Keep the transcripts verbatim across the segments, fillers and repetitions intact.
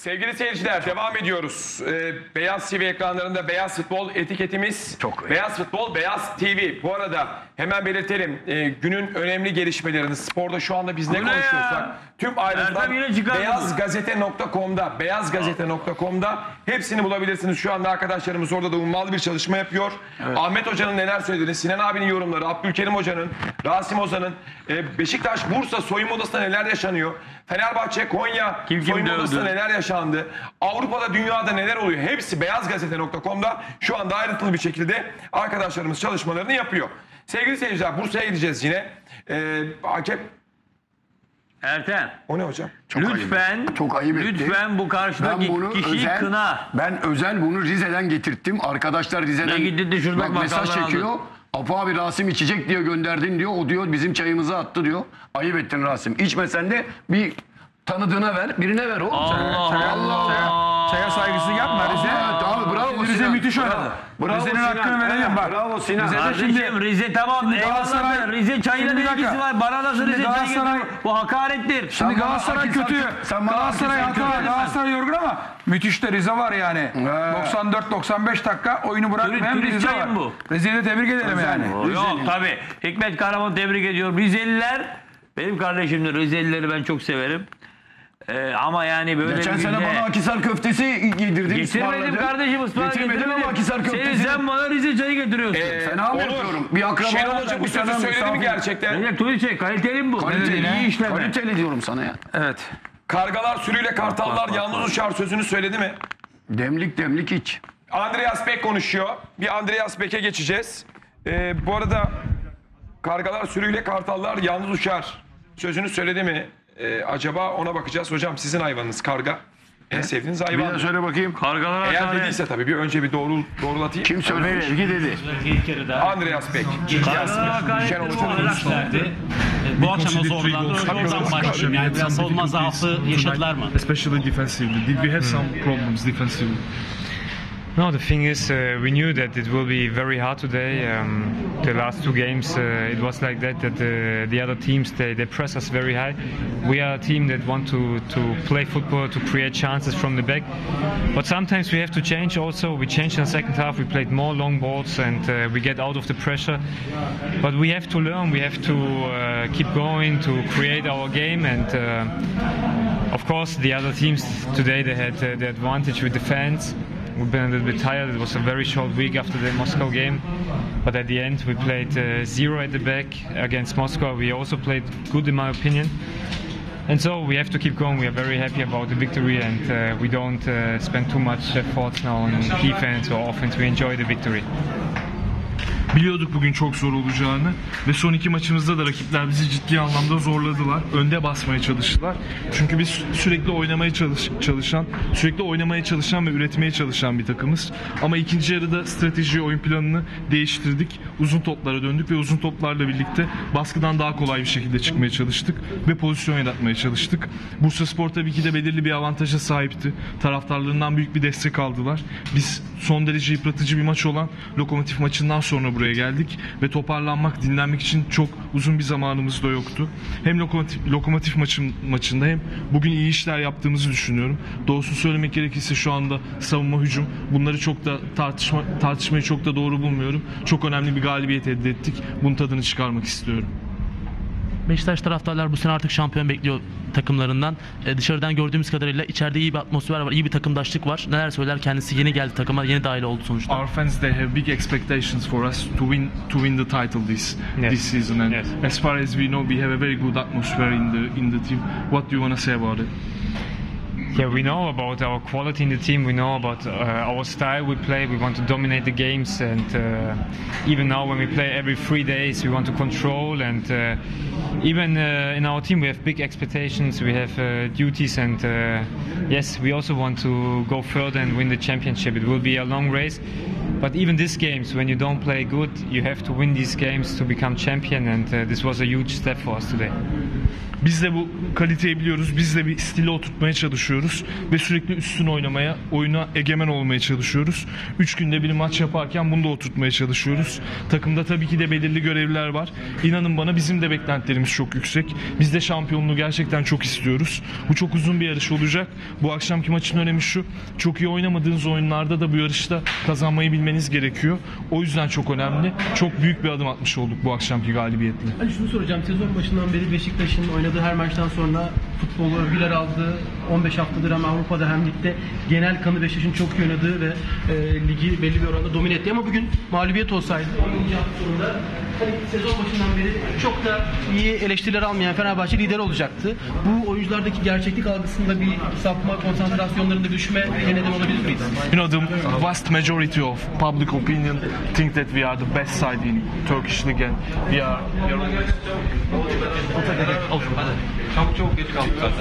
Sevgili seyirciler, devam ediyoruz. Ee, Beyaz T V ekranlarında Beyaz Futbol etiketimiz. Çok Beyaz Futbol, Beyaz T V. Bu arada hemen belirtelim. E, günün önemli gelişmelerini, sporda şu anda biz ne Bu ne konuşuyorsak ya? tüm ayrıntılar Erdem yine çıkardı beyaz gazete nokta com'da, beyaz gazete nokta com'da hepsini bulabilirsiniz. Şu anda arkadaşlarımız orada da ummalı bir çalışma yapıyor. Evet. Ahmet Hoca'nın neler söylediğini, Sinan abinin yorumları, Abdülkerim Hoca'nın, Rasim Ozan'ın, e, Beşiktaş, Bursa soyunma odasında neler yaşanıyor? Fenerbahçe, Konya Kim kim soyunma odasında dövdü? neler yaşandı? Avrupa'da, dünyada neler oluyor? Hepsi beyaz gazete nokta com'da şu anda ayrıntılı bir şekilde arkadaşlarımız çalışmalarını yapıyor. Sevgili seyirciler, Bursa'ya gideceğiz yine. Ee, hakem... Ertem. O ne hocam? Çok lütfen, ayıp. Çok ayıp etti. lütfen bu karşıdaki Ben bunu kişiyi özel, kına. Ben özel bunu Rize'den getirttim. Arkadaşlar Rize'den Ne gitti, şuradan bak, mesaj bakalım çekiyor. aldı. Apo abi Rasim içecek diye gönderdin diyor. O diyor bizim çayımızı attı diyor. Ayıp ettin Rasim. İçmesen de bir tanıdığına ver. Birine ver oğlum. Allah Çaya- Allah. Çaya, çaya saygısını yapma Rize. Evet abi bravo Rize Sinan. müthiş oynadı. Bravo Rize'nin Sinan. hakkını verelim bak. Bravo Sinan. Rize'de Kardeşim şimdi Rize tamam şimdi eyvallah Galatasaray- da Rize çayla Şimdi ne bir dakika. ilgisi var? Bana nasıl Şimdi Rize çay Galatasaray- getiriyor? Bu hakarettir. şimdi Sen bana Galatasaray Akhisar- kötü. sen bana Galatasaray Akhisar hata, kötü Galatasaray yorgun ama müthiş de Rize var yani. doksan dört doksan beş dakika oyunu bırakmayan bir turist Rize çayı var. mı bu? Rize'yi de tebrik edelim yani. O yok tabii. Hikmet Karaman'ı tebrik ediyorum. Rizeliler, benim kardeşimdir. Rizelileri ben çok severim. Ee, ama yani böyle Geçen bir sene günde- bana Akhisar köftesi yedirdin. Getirmedim ısmarladın. kardeşim ıspanak Getirmedin getirmedim. ama Akhisar Senin köftesi. sen bana Rize çayı getiriyorsun. Ee, Fena mı Onur, yapıyorum? Bir akraba Şenol var, Hoca bu bir sözü tane söyledi mi misafir. gerçekten? Recep Tuğçe kaliteli mi bu? Kaliteli, İyi işleme. kaliteli diyorum sana ya. Evet. Kargalar sürüyle kartallar yalnız uçar sözünü söyledi mi? Demlik demlik iç. Andreas Beck konuşuyor. Bir Andreas Beck'e geçeceğiz. Ee, bu arada kargalar sürüyle kartallar yalnız uçar sözünü söyledi mi? Ee, acaba ona bakacağız. Hocam sizin hayvanınız karga. En sevdiğiniz Bir hayvan. daha söyle bakayım. Kargalara Eğer hakaret. dediyse tabii bir önce bir doğru doğrulatayım. Kim söylemiş? dedi. Andreas Beck. Kargalara hakaret. Şenol Hoca'nın Verdi. Bu akşam nasıl oldulardı? Oradan başlayayım. Yani biraz savunma zaafı yaşadılar mı? Especially defensively. Did we have some problems defensively? No, the thing is, uh, we knew that it will be very hard today. Um, the last two games, uh, it was like that. That uh, the other teams they, they press us very high. We are a team that want to to play football, to create chances from the back. But sometimes we have to change. Also, we changed in the second half. We played more long balls and uh, we get out of the pressure. But we have to learn. We have to uh, keep going to create our game. And uh, of course, the other teams today they had uh, the advantage with the fans. We've been a little bit tired. It was a very short week after the Moscow game. But at the end, we played uh, zero at the back against Moscow. We also played good, in my opinion. And so we have to keep going. We are very happy about the victory, and uh, we don't uh, spend too much effort now on defense or offense. We enjoy the victory. Biliyorduk bugün çok zor olacağını ve son iki maçımızda da rakipler bizi ciddi anlamda zorladılar. Önde basmaya çalıştılar. Çünkü biz sürekli oynamaya çalış, çalışan, sürekli oynamaya çalışan ve üretmeye çalışan bir takımız. Ama ikinci yarıda strateji, oyun planını değiştirdik. Uzun toplara döndük ve uzun toplarla birlikte baskıdan daha kolay bir şekilde çıkmaya çalıştık ve pozisyon yaratmaya çalıştık. Bursaspor tabii ki de belirli bir avantaja sahipti. Taraftarlarından büyük bir destek aldılar. Biz son derece yıpratıcı bir maç olan Lokomotiv maçından sonra buraya geldik ve toparlanmak, dinlenmek için çok uzun bir zamanımız da yoktu. Hem Lokomotiv, Lokomotiv maçın, maçında hem bugün iyi işler yaptığımızı düşünüyorum. Doğrusunu söylemek gerekirse şu anda savunma, hücum bunları çok da tartışma, tartışmayı çok da doğru bulmuyorum. Çok önemli bir galibiyet elde ettik. Bunun tadını çıkarmak istiyorum. Beşiktaş taraftarlar bu sene artık şampiyon bekliyor takımlarından. Ee, dışarıdan gördüğümüz kadarıyla içeride iyi bir atmosfer var, iyi bir takımdaşlık var. Neler söyler? Kendisi yeni geldi takıma, yeni dahil oldu sonuçta. Our fans they have big expectations for us to win to win the title this Yes. this season, and Yes. as far as we know, we have a very good atmosphere in the in the team. What do you want to say about it? Yeah, we know about our quality in the team. We know about uh, our style we play. We want to dominate the games, and uh, even now when we play every three days, we want to control. And uh, even uh, in our team, we have big expectations. We have uh, duties, and uh, yes, we also want to go further and win the championship. It will be a long race, but even these games, when you don't play good, you have to win these games to become champion. And uh, this was a huge step for us today. Biz de bu kaliteyi biliyoruz. Biz de bir stili oturtmaya çalışıyoruz. Ve sürekli üstün oynamaya, oyuna egemen olmaya çalışıyoruz. Üç günde bir maç yaparken bunu da oturtmaya çalışıyoruz. Takımda tabii ki de belirli görevler var. İnanın bana bizim de beklentilerimiz çok yüksek. Biz de şampiyonluğu gerçekten çok istiyoruz. Bu çok uzun bir yarış olacak. Bu akşamki maçın önemi şu. Çok iyi oynamadığınız oyunlarda da bu yarışta kazanmayı bilmeniz gerekiyor. O yüzden çok önemli. Çok büyük bir adım atmış olduk bu akşamki galibiyetle. Hani şunu soracağım. Sezon başından beri Beşiktaş'ın oynadığı her maçtan sonra futbolu övgüler aldığı, on beş haftadır hem Avrupa'da hem ligde genel kanı Beşiktaş'ın çok iyi oynadığı ve e, ligi belli bir oranda domine ettiği, ama bugün mağlubiyet olsaydı onuncu hafta sonunda hani sezon başından beri çok da iyi eleştiriler almayan Fenerbahçe lider olacaktı. Bu oyunculardaki gerçeklik algısında bir sapma, konsantrasyonlarında bir düşme neden olabilir miyiz? You know, the vast majority of public opinion think that we are the best side in Turkish League and we are, we are always... Çok çok geç kaldık zaten.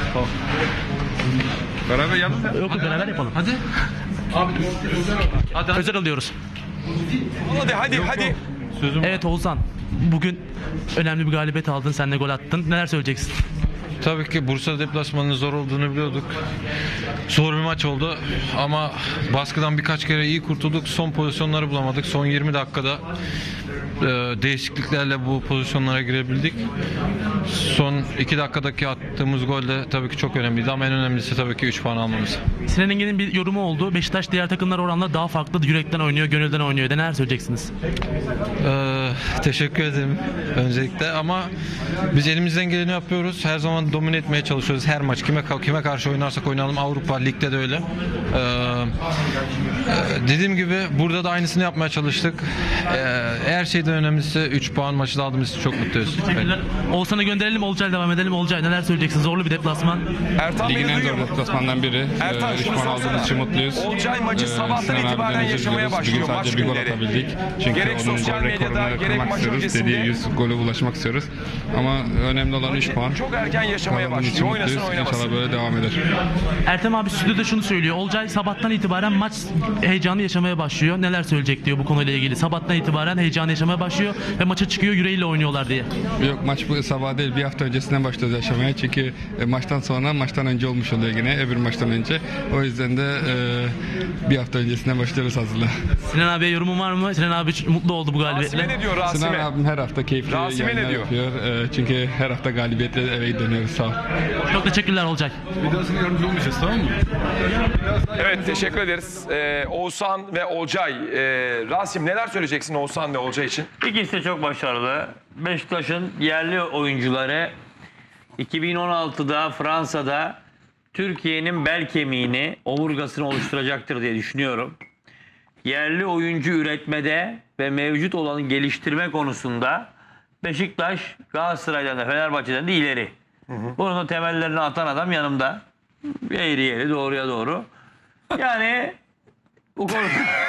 Beraber yalnız ya. Yok yok, beraber yapalım. Hadi. Hadi. Özel alıyoruz. Hadi hadi hadi. Evet Oğuzhan. Bugün önemli bir galibiyet aldın. Sen de gol attın. Neler söyleyeceksin? Tabii ki Bursa deplasmanının zor olduğunu biliyorduk. Zor bir maç oldu ama baskıdan birkaç kere iyi kurtulduk. Son pozisyonları bulamadık. Son yirmi dakikada e, değişikliklerle bu pozisyonlara girebildik. Son iki dakikadaki attığımız gol de tabii ki çok önemliydi ama en önemlisi tabii ki üç puan almamız. Sinan Engin'in bir yorumu oldu. Beşiktaş diğer takımlar oranla daha farklı, yürekten oynuyor, gönülden oynuyor. Neler söyleyeceksiniz? Ee, teşekkür ederim öncelikle ama biz elimizden geleni yapıyoruz. Her zaman domine etmeye çalışıyoruz. Her maç kime kime karşı oynarsak oynayalım. Avrupa Lig'de de öyle. Ee, e, dediğim gibi burada da aynısını yapmaya çalıştık. Ee, her şeyden önemlisi üç puan, maçı da aldığımız için çok mutluyuz. Teşekkürler. Oğuzhan'ı gönderelim, Olcay devam edelim. Olcay neler söyleyeceksin? Zorlu bir deplasman. Ertan Ligin beni en duyuyor zor mu? deplasmandan biri. Ertan Ee, üç şunu puan aldığımız için mutluyuz. Olcay maçı Ee, sabahtan Sinan abiden itibaren özür yaşamaya diliyoruz. başlıyor Bugün maç sadece bir gol günleri. atabildik. Çünkü Gerek onun sosyal gol medyada, rekorunu gerek kırmak maç istiyoruz. öncesinde. Dediği yüz gole ulaşmak istiyoruz. Ama önemli olan üç puan. Çok erken yaşamaya Kazandığımız için başlıyor. Oynasın mutluyuz. oynamasın. İnşallah böyle devam eder. Ertem abi stüdyoda şunu söylüyor. Olcay sabahtan itibaren maç heyecanı yaşamaya başlıyor. Neler söyleyecek diyor bu konuyla ilgili. Sabahtan itibaren heyecanı yaşamaya başlıyor ve maça çıkıyor, yüreğiyle oynuyorlar diye. Yok, maç bu sabah değil, bir hafta öncesinden başlıyoruz yaşamaya. Çünkü e, maçtan sonra maçtan önce olmuş oluyor yine, öbür maçtan önce. O yüzden de e, bir hafta öncesinden başlıyoruz hazırlığa. Sinan abiye yorumun var mı? Sinan abi mutlu oldu bu galibiyetle. Rasime ne diyor Rasime? Sinan abim her hafta keyifli Rasime ne yayınlar diyor? yapıyor. E, çünkü her hafta galibiyetle eve dönüyoruz. Sağ ol. Çok teşekkürler Olcay. Evet teşekkür ederiz. Ee, Oğuzhan ve Olcay. Ee, Rasim neler söyleyeceksin Oğuzhan ve Olcay için? İkisi de çok başarılı. Beşiktaş'ın yerli oyuncuları iki bin on altıda Fransa'da Türkiye'nin bel kemiğini, omurgasını oluşturacaktır diye düşünüyorum. Yerli oyuncu üretmede ve mevcut olanı geliştirme konusunda Beşiktaş Galatasaray'dan da Fenerbahçe'den de ileri. Bunun da temellerini atan adam yanımda. Eğri eğri, doğruya doğru. Yani bu konu...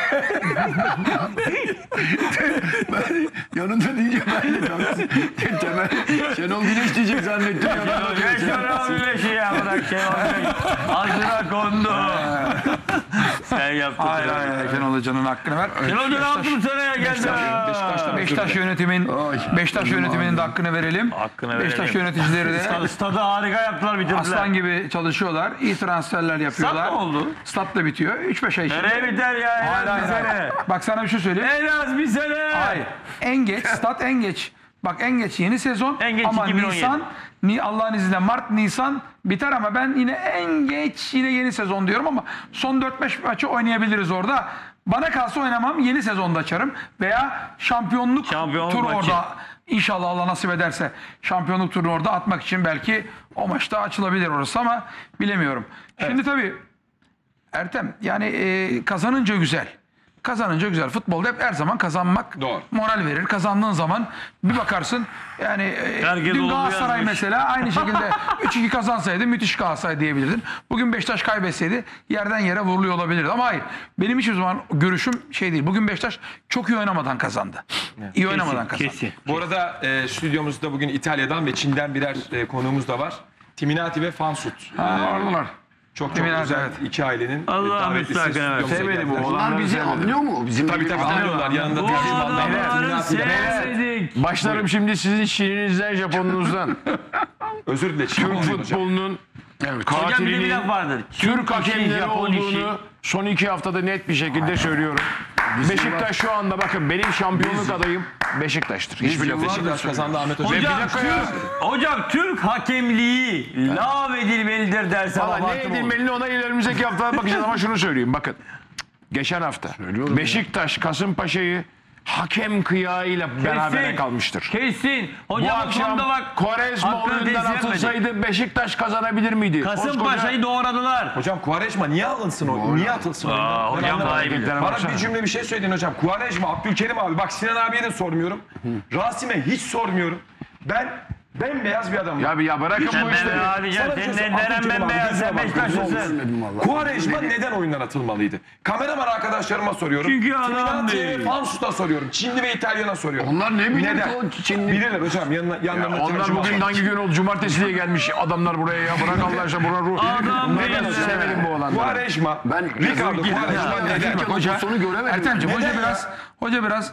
Yanında diyeceğim ben de. Temel Şenol Güneş diyecek zannettim. Şenol Güneş'i ya bırak Şenol Güneş. Ağzına kondu. Sen yaptın. Hayır hayır hayır. Şenol Hoca'nın hakkını ver. Şenol Hoca ne yaptın sana ya geldi. Beşiktaş'ta Beşiktaş yönetimin Beşiktaş yönetiminin de hakkını verelim. Hakkını Beşiktaş verelim. yöneticileri de Stadı, stadı harika yaptılar, bitirdiler. aslan gibi çalışıyorlar. İyi transferler yapıyorlar. Stat mı oldu? Stat da bitiyor. üç beş ay içinde. Nereye biter ya? En Hayır, az bir hayır, hayır. sene. Bak sana bir şey söyleyeyim. En az bir sene. Hayır. En geç stat en geç. Bak en geç yeni sezon En geç ama iki bin on yedi. Nisan ni Allah'ın izniyle Mart Nisan biter ama ben yine en geç yine yeni sezon diyorum ama son dört beş maçı oynayabiliriz orada. Bana kalsa oynamam, yeni sezonda açarım veya şampiyonluk, Şampiyonluk turu maçı. orada inşallah Allah nasip ederse şampiyonluk turunu orada atmak için belki o maçta açılabilir orası ama bilemiyorum. Şimdi tabii Ertem yani e, kazanınca güzel. Kazanınca güzel. Futbolda hep her zaman kazanmak Doğru. moral verir. Kazandığın zaman bir bakarsın yani e, Herkes dün olumlu Galatasaray yazmış. mesela aynı şekilde üç iki kazansaydı müthiş Galatasaray diyebilirdin. Bugün Beşiktaş kaybetseydi yerden yere vuruluyor olabilirdi. Ama hayır. Benim hiçbir zaman görüşüm şey değil. Bugün Beşiktaş çok iyi oynamadan kazandı. İyi oynamadan kazandı. Kesin. Bu arada e, stüdyomuzda bugün İtalya'dan ve Çin'den birer e, konuğumuz da var. Timinati ve Fansut. Ha, oradalar. Çok çok Emin özel evet. iki ailenin Allah davetlisi müsaade versin. stüdyomuza Sevmedi bu geldiler. Onlar bizi anlıyor mu? Bizim Tabii tabii tanıyorlar. Yanında Bu tercümanlar var. adamları Beyler, sevmedik. Başlarım şimdi sizin Şirinizden, Japonunuzdan. Özür dilerim. Türk Hocam. futbolunun Hocam bir de bir katilinin laf vardır. Türk Çin işi, hakemleri Japon işi. olduğunu son iki haftada net bir şekilde söylüyorum. Beşiktaş şu anda bakın benim şampiyonluk adayım Beşiktaş'tır. Hiçbir lafı Beşiktaş kazandı Ahmet Hoca. Hocam, bir dakika ya. Türk, hocam Türk hakemliği lav edilmelidir derse Valla ne abartım olur. edilmeli ona ilerimizdeki haftalar bakacağız ama şunu söyleyeyim bakın. Geçen hafta Beşiktaş Kasımpaşa'yı hakem kıyağıyla berabere kalmıştır. Kesin. Bu Hocam bu akşam konuda bak. Quaresma hakkını oyundan teslim etmedik. atılsaydı Beşiktaş kazanabilir miydi? Kasımpaşa'yı doğradılar. Hocam Quaresma niye alınsın o? Niye atılsın oyundan? Aa, Ben hocam anlamadım. daha iyi bilir. Bana bir cümle bir şey söyleyin hocam. Quaresma, Abdülkerim abi. Bak Sinan abiye de sormuyorum. Rasim'e hiç sormuyorum. Ben bembeyaz bir adamım. Ya bir ya bırakın Sen bu ben işleri. abi gel. Sana bir şey Senin söyleyeyim. elleren Abdülkerim abi, bembeyaz. Sen gözüne bak, Beşiktaşlısın. Quaresma neden oyundan atılmalıydı? Kameraman arkadaşlarıma soruyorum. Çünkü adam Timinati'ye değil. ve Fansus'a soruyorum. Çinli ve İtalyan'a soruyorum. Onlar ne bilir Neden? o Çinli? Bilirler hocam. Yanına, yanlarına Ya onlar tercüman bugün var. hangi gün oldu? Cumartesi diye gelmiş adamlar buraya ya. Bırak Allah aşkına buna ruh. Adam Bunları ben değil. sevmedim bu olanları. Quaresma, Ben Ricardo Quaresma neden? Bak hoca, Pozisyonu göremedim. Ertemciğim Neden hoca ya? biraz hoca biraz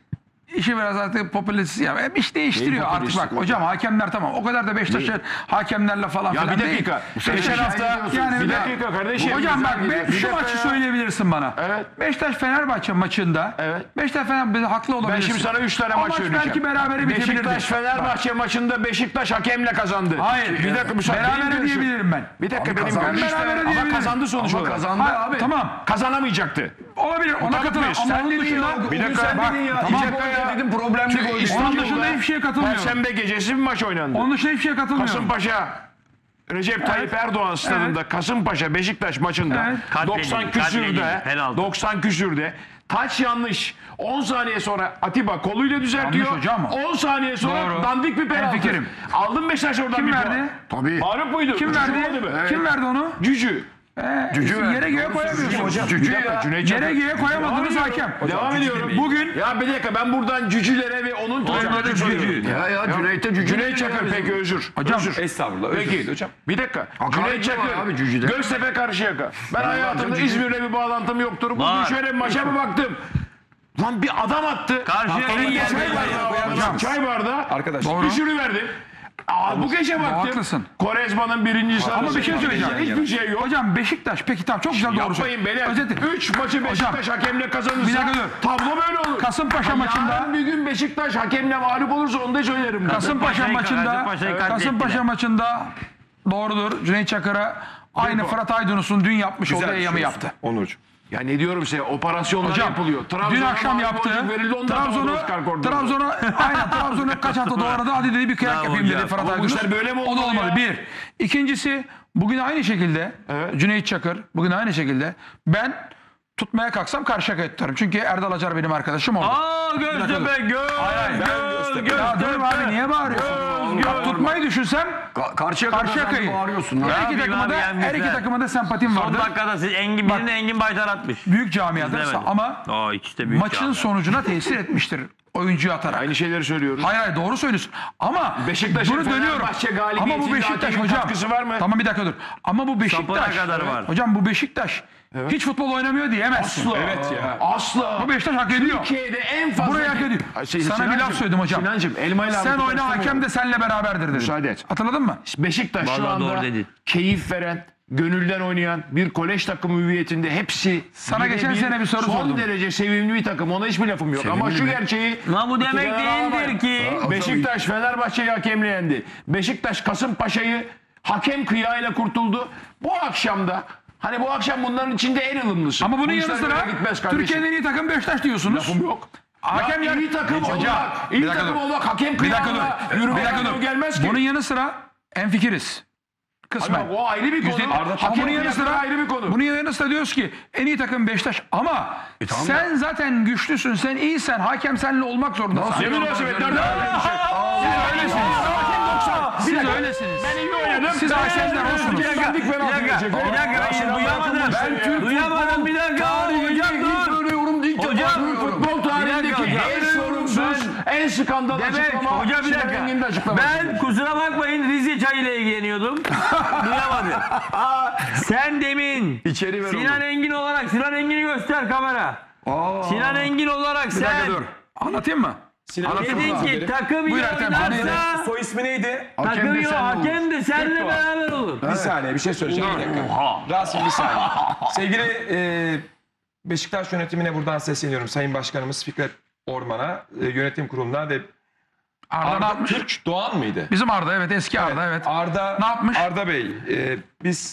işi biraz artık popülist ya. Hep iş değiştiriyor Neyi artık bak. popülist? Hocam hakemler tamam. O kadar da Beşiktaş'ın hakemlerle falan Ya filan bir değil. dakika. Geçen Geçen hafta hafta yani bir bir- dakika kardeşim. Hocam bak be, Bir şu dakika maçı ya. söyleyebilirsin bana. Evet. Beşiktaş Fenerbahçe maçında. Evet. Beşiktaş Fenerbahçe haklı Ben olabilirsin. şimdi sana üç tane O maç maç söyleyeceğim. belki berabere bitebilirdi. Beşiktaş Fenerbahçe maçında Beşiktaş hakemle kazandı. Hayır. Bir dakika müsaade. Berabere benim görüşüm. diyebilirim ben. Bir dakika benim kazandı görüşüm. işte. Berabere Ama diyebilirim. kazandı sonuç Ama olarak. kazandı abi. Tamam. Kazanamayacaktı. Olabilir. Ona Mutabık katılırım. mıyız? Ama Sen onun dedin dışında ya, bir dakika Bak, bak. tamam. Bir dakika ya. Dedim problemli Çünkü bu. onun dışında İstanbul'da hiçbir şeye katılmıyorum. Perşembe gecesi bir maç oynandı. Onun dışında hiçbir şeye katılmıyorum. Kasımpaşa Recep Tayyip Erdoğan stadında Kasımpaşa Beşiktaş maçında Evet. doksan Katledildi, küsürde katledildi, penaltı. doksan küsürde taç yanlış. on saniye sonra Atiba koluyla düzeltiyor. Yanlış hocam o. on saniye sonra Doğru. dandik bir penaltı. Hemfikirim. Aldın Beşiktaş oradan Kim bir verdi? puan. Tabii. Mağlup muydu? Kim Olmadı verdi? mı? Kim verdi onu? Cücü. Ee, Cücü verdi. yere göğe koyamıyorsun. Hocam, Cücü ya. Cüneyt Yere Çakır. göğe koyamadınız Devam hakem. ediyorum. Devam ediyorum. Bugün Ya bir dakika ben buradan cücülere ve onun takımlarına soruyorum. Ya ya Cüneyt'e cücü. Cüneyt Çakır peki özür. Hocam, özür. Estağfurullah. Özür Peki dilerim hocam. bir dakika. Hakaret Cüneyt mi var Çakır. abi cücüde? Göztepe Karşıyaka. Ben hayatımda İzmir'le bir bağlantım yoktur. Bugün Var. şöyle maça bir baktım. Lan bir adam attı. Karşıyaka'nın Elinde yerine çay bardağı. hocam. Çay bardağı. Arkadaş. Doğru. Düşürüverdi. Aa, bu gece baktım. haklısın. Quaresma'nın birinci sarısı. Ama bir şey söyleyeceğim. Hiçbir şey yok. hocam Beşiktaş peki tamam çok güzel doğru Yapmayın söylüyorsun. beyler. Özeti. üç maçı Beşiktaş hakemle kazanırsa Bir dakika dur. tablo böyle olur. Kasımpaşa Ha, maçında- Yarın bir gün Beşiktaş hakemle mağlup olursa onu da söylerim. ben. Kasımpaşa Kasımpaşa'yı- maçında Kasımpaşa'yı katlettiler. Kasımpaşa maçında doğrudur. Cüneyt Çakır'a aynı Fırat Aydınus'un dün yapmış olduğu Güzel bir şey eyyamı olsun. yaptı. Onurcuğum. Ya ne diyorum size operasyonlar Hocam yapılıyor. dün Trabzon'a akşam mağlup yaptı. olacak, verildi, ondan Trabzon'u sonra Oscar Cordero. Trabzon'u aynen Trabzon'u kaç hafta doğradı. Hadi dedi bir kıyak Bravo yapayım dedi hocam. Fırat Ama bu Aydınus. işler böyle mi O da olmalı olmadı. ya? Bir. İkincisi bugün aynı şekilde Cüneyt Çakır bugün aynı şekilde ben tutmaya kalksam Karşıyaka'yı tutarım. Çünkü Erdal Acar benim arkadaşım orada. Aa Göztepe göz göz göz. Ya dur abi niye bağırıyorsun? Bak, tutmayı düşünsem Karşıya Karşıyaka'yı. bağırıyorsun lan. Her iki Ya takıma abi, da yenmişler. her iki takıma da sempatim Son vardır. dakikada siz Engin Bak. birine Engin Baytar atmış. Büyük camiadır İzlemedim. ama Aa ikisi de büyük maçın camia. sonucuna tesir etmiştir oyuncuyu atarak. Aynı şeyleri söylüyoruz. Hayır hayır doğru söylüyorsun. Ama Beşiktaş'ın bunu dönüyorum. Fenerbahçe Ama bu galibiyetinde Beşiktaş hakemin hocam. katkısı var mı? Tamam bir dakika dur. Ama bu Beşiktaş. Sapına kadar var. Hocam bu Beşiktaş hiç futbol oynamıyor diyemezsin. Asla. Evet ya. Asla. Bu Beşiktaş hak ediyor. Türkiye'de en fazla... Burayı hak ediyor. Ay, şey, Sana bir Sinancım, laf söyledim hocam. Sinancım elmayla Sen armutu oyna hakem karıştırma. de seninle beraberdir dedim. Müsaade et. Hatırladın mı? Beşiktaş şu Vallahi doğru anda dedin. keyif veren, gönülden oynayan bir kolej takımı hüviyetinde hepsi Sana birebir geçen sene bir soru son sordum. derece sevimli bir takım. Ona hiçbir lafım yok. Ama şu gerçeği Ama bu demek kenara değildir almayın. ki. Beşiktaş Fenerbahçe'yi hakemle yendi. Beşiktaş Kasımpaşa'yı hakem kıyağıyla kurtuldu. Bu akşam da hani bu akşam bunların içinde en ılımlısı. Ama bunun Bu yanı işler sıra böyle gitmez kardeşim. Türkiye'nin en iyi takım Beşiktaş diyorsunuz. Lafım yok. Hakemler Ya iyi takım Hocam, olmak, bir iyi dakika takım dur. olmak hakem Bir dakika kıyağına dur. Bir yürümek dakika dur. gelmez ki. Bunun yanı sıra enfikiriz. Kısmen. Ama o ayrı bir konu. Yüzde- Arda Ama Hakem bunun yanı kıyafeti sıra ayrı bir konu. bunun yanı sıra diyoruz ki en iyi takım Beşiktaş ama E, sen zaten güçlüsün, sen iyisen, hakem seninle olmak zorundasın. Ne münasebet, nerede böyle bir şey? Siz öylesiniz. Siz öylesiniz. Ben iyi oynadım. Siz hakemler olsunuz. Bir dakika, bir dakika, bir dakika, ben şimdi duyamadım. Ben Türk Duyamadım, bir dakika. Hocam dur. söylüyorum. İlk Hocam, defa futbol bir dakika tarihindeki hocam. en sorumsuz, en skandalı Demek açıklama. hoca bir Sinan Engin'in de dakika. açıklaması. Ben kusura bakmayın Rize çayıyla ilgileniyordum. Duyamadım. Sen demin İçeri ver Sinan onu. Engin olarak Sinan Engin'i göster kamera. Aa. Sinan Engin olarak Bir dakika sen dur. Anlatayım mı? dedin ki takım iyi Buyur Ertem, oynarsa Soy ismi neydi? takım iyi hakem de seninle beraber olur. Bir saniye bir şey söyleyeceğim. Bir dakika. Rasim bir saniye. Sevgili e, Beşiktaş yönetimine buradan sesleniyorum. Sayın Başkanımız Fikret Orman'a, e, yönetim kuruluna ve Arda, ne Arda yapmış? Türk Doğan mıydı? Bizim Arda, evet, eski Arda, evet. Arda Ne yapmış? Arda Bey, e, biz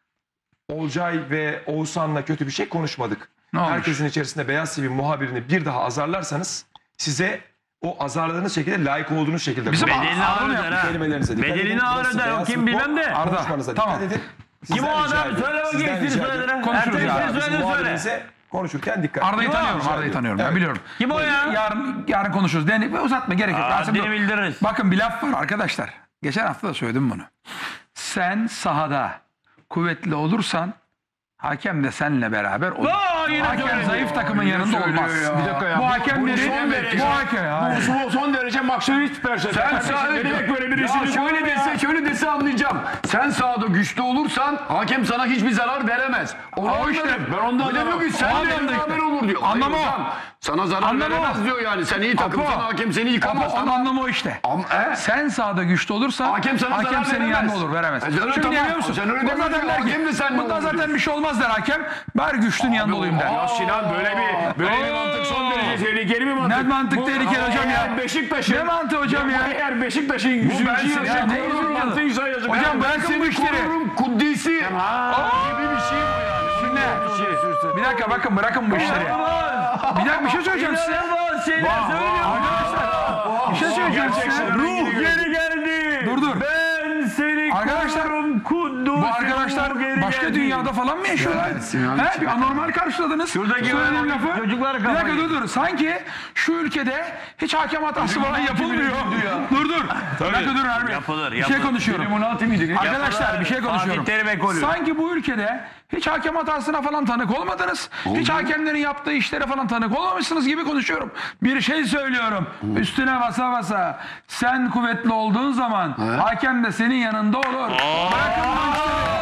Olcay ve Oğuzhan'la kötü bir şey konuşmadık. Ne olmuş? Herkesin içerisinde Beyaz T V muhabirini bir daha azarlarsanız size o azarladığınız şekilde layık olduğunuz şekilde Bizim konuşun. Bedelini Arda ağır mı öder yapmış? ha. Kelimelerinize dikkat Bedelini edin. ağır Burası öder, o Beyaz kim Futbol. bilmem de. Arda, Konuşmanıza tamam. dikkat edin. Kim Sizden o rica adam? ediyorum. Söyle bakayım, Sizden ismini rica söyle. ediyorum. Konuşuruz Ertem ya. ismini Bizim söyle söyle. muhabirinize konuşurken dikkat Arda'yı edin. tanıyorum, Rica Arda'yı ediyorum. tanıyorum. Ben Evet. biliyorum. Kim o ya? Yarın, yarın konuşuruz. Yani uzatma, gerek yok. Aa, Rasim, haddini dur. bildiririz. Bakın bir laf var arkadaşlar. Geçen hafta da söyledim bunu. Sen sahada kuvvetli olursan hakem de seninle beraber olur. Aa, yine Hakem söyledi. zayıf takımın yanında olmaz. Bir dakika ya. Bu hakemleri, son derece, bu hakem ya. bu son derece maksimist perspektif. Sen sahada böyle birisini şöyle dese, şöyle dese anlayacağım. Sen sahada güçlü olursan hakem sana hiçbir zarar veremez. Onu Aa, işte. anladım. Ben ondan diyor ki sen O de anlamda beraber işte. olur diyor. Anlamı Hayır o. hocam, sana zarar Anlamı veremez o. diyor yani. Sen iyi takımsan Apo. hakem seni Ama yıkamaz. onun anlamı o işte. Ama, e? Sen sahada güçlü olursan Hakem sana zarar senin veremez. yanında olur, veremez. E, canım, Çünkü tamam. niye biliyor musun? Sen öyle O demiyorsun. zaten der ki, Hakem de seninle bundan olur zaten diyor. bir şey olmaz der hakem. Bari güçlünün yanında olayım der. Ya Sinan böyle bir böyle bir mantık son derece tehlikeli bir mantık. Ne mantık Bu- tehlikeli hocam ya? Eğer Beşiktaş'ın Ne mantığı hocam ya? Bu Eğer Beşiktaş'ın yüzüncü ben seni- ya ne yılı yüzüncü yılı? mantığıysa yazık. Hocam Ben bırakın seni bu işleri. korurum kuddisi gibi bir şey bu yani. Şimdi bir dakika, bakın, bırakın bu işleri. Bir dakika, bir şey söyleyeceğim size. İnanılmaz şeyler söylüyor. Arkadaşlar bir şey söyleyeceğim size. Ruh geri geldi. Dur, dur. Ben seni Arkadaşlar, korurum Kudüs. Bu arkadaşlar başka dünyada falan mı yaşıyorlar? He? Bir anormal karşıladınız. Şuradaki Söylediğim böyle lafı. çocuklar Bir dakika, kafayı- dur dur. Sanki şu ülkede hiç hakem hatası falan yapılmıyor. Dur dur. Bir dakika dur Erbil. Yapılır, Bir şey yapılır. konuşuyorum. Arkadaşlar bir şey konuşuyorum. Fatih Terim ekolü. Sanki bu ülkede hiç hakem hatasına falan tanık olmadınız. Hiç hakemlerin yaptığı işlere falan tanık olmamışsınız gibi konuşuyorum. Bir şey söylüyorum. Üstüne basa basa. Sen kuvvetli olduğun zaman hakem de senin yanında olur. Bırakın bu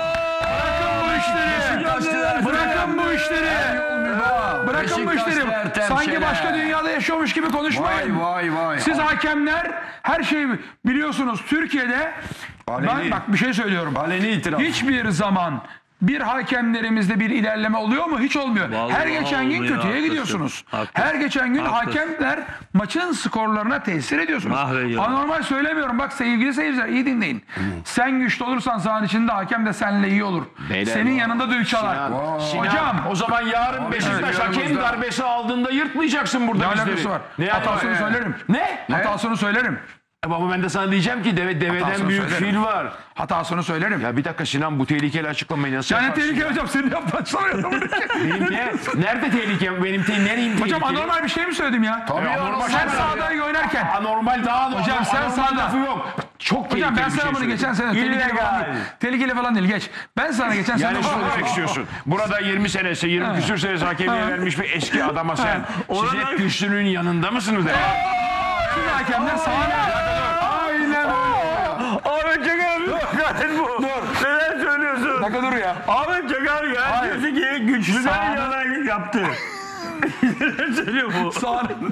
işleri. Bırakın bu işleri. Bırakın bu işleri. Bırakın bu işleri. Sanki başka dünyada yaşıyormuş gibi konuşmayın. Vay vay. Siz hakemler her şeyi biliyorsunuz. Türkiye'de ben bak bir şey söylüyorum. Aleni itiraf. Hiçbir zaman bir hakemlerimizde bir ilerleme oluyor mu? Hiç olmuyor. Vallahi Her geçen gün olmuyor, kötüye haklısın. gidiyorsunuz. Haklısın. Her geçen gün Haklısın. hakemler maçın skorlarına tesir ediyorsunuz. Mahvediyor. Anormal söylemiyorum. Bak sevgili seyirciler, iyi dinleyin. Sen güçlü olursan sahanın içinde hakem de seninle iyi olur. Senin yanında düdük çalar. Hocam O zaman yarın Beşiktaş hakem darbesi aldığında yırtmayacaksın burada ne bizleri. alakası var? Ne Hatasını alakası- söylerim. Ne? Hatasını söylerim. Ama ben de sana diyeceğim ki deve, deveden Hatasını büyük söylerim. fil var. Hatasını söylerim. Ya bir dakika Sinan bu tehlikeli açıklamayı nasıl Yani yaparsın? tehlikeli hocam, senin yaptığın açıklamayı. Benim ne? Nerede tehlike? Benim te nereyim tehlikeli? Hocam anormal bir şey mi söyledim ya? Tabii anormal. Sen sahada iyi oynarken. Anormal daha anormal. Hocam sen anormal sahada. lafı yok. Çok tehlikeli Hocam ben bir sana şey bunu söyledim. geçen sene tehlikeli falan değil. Tehlikeli falan değil, geç. Ben sana geçen sene... Yani şunu demek istiyorsun. Burada yirmi senesi, yirmi küsür senesi hakemliğe vermiş bir eski adama sen. Siz hep güçlünün yanında mısınız? Siz hakemler sahada... Aynen öyle. Ahmet Çakar gayet bu. Neler söylüyorsun? Dakika dur ya. Ahmet Çakar ya diyorsun ki güçlüden Sağ- yana yaptı. Neler söylüyor bu? Sahanın,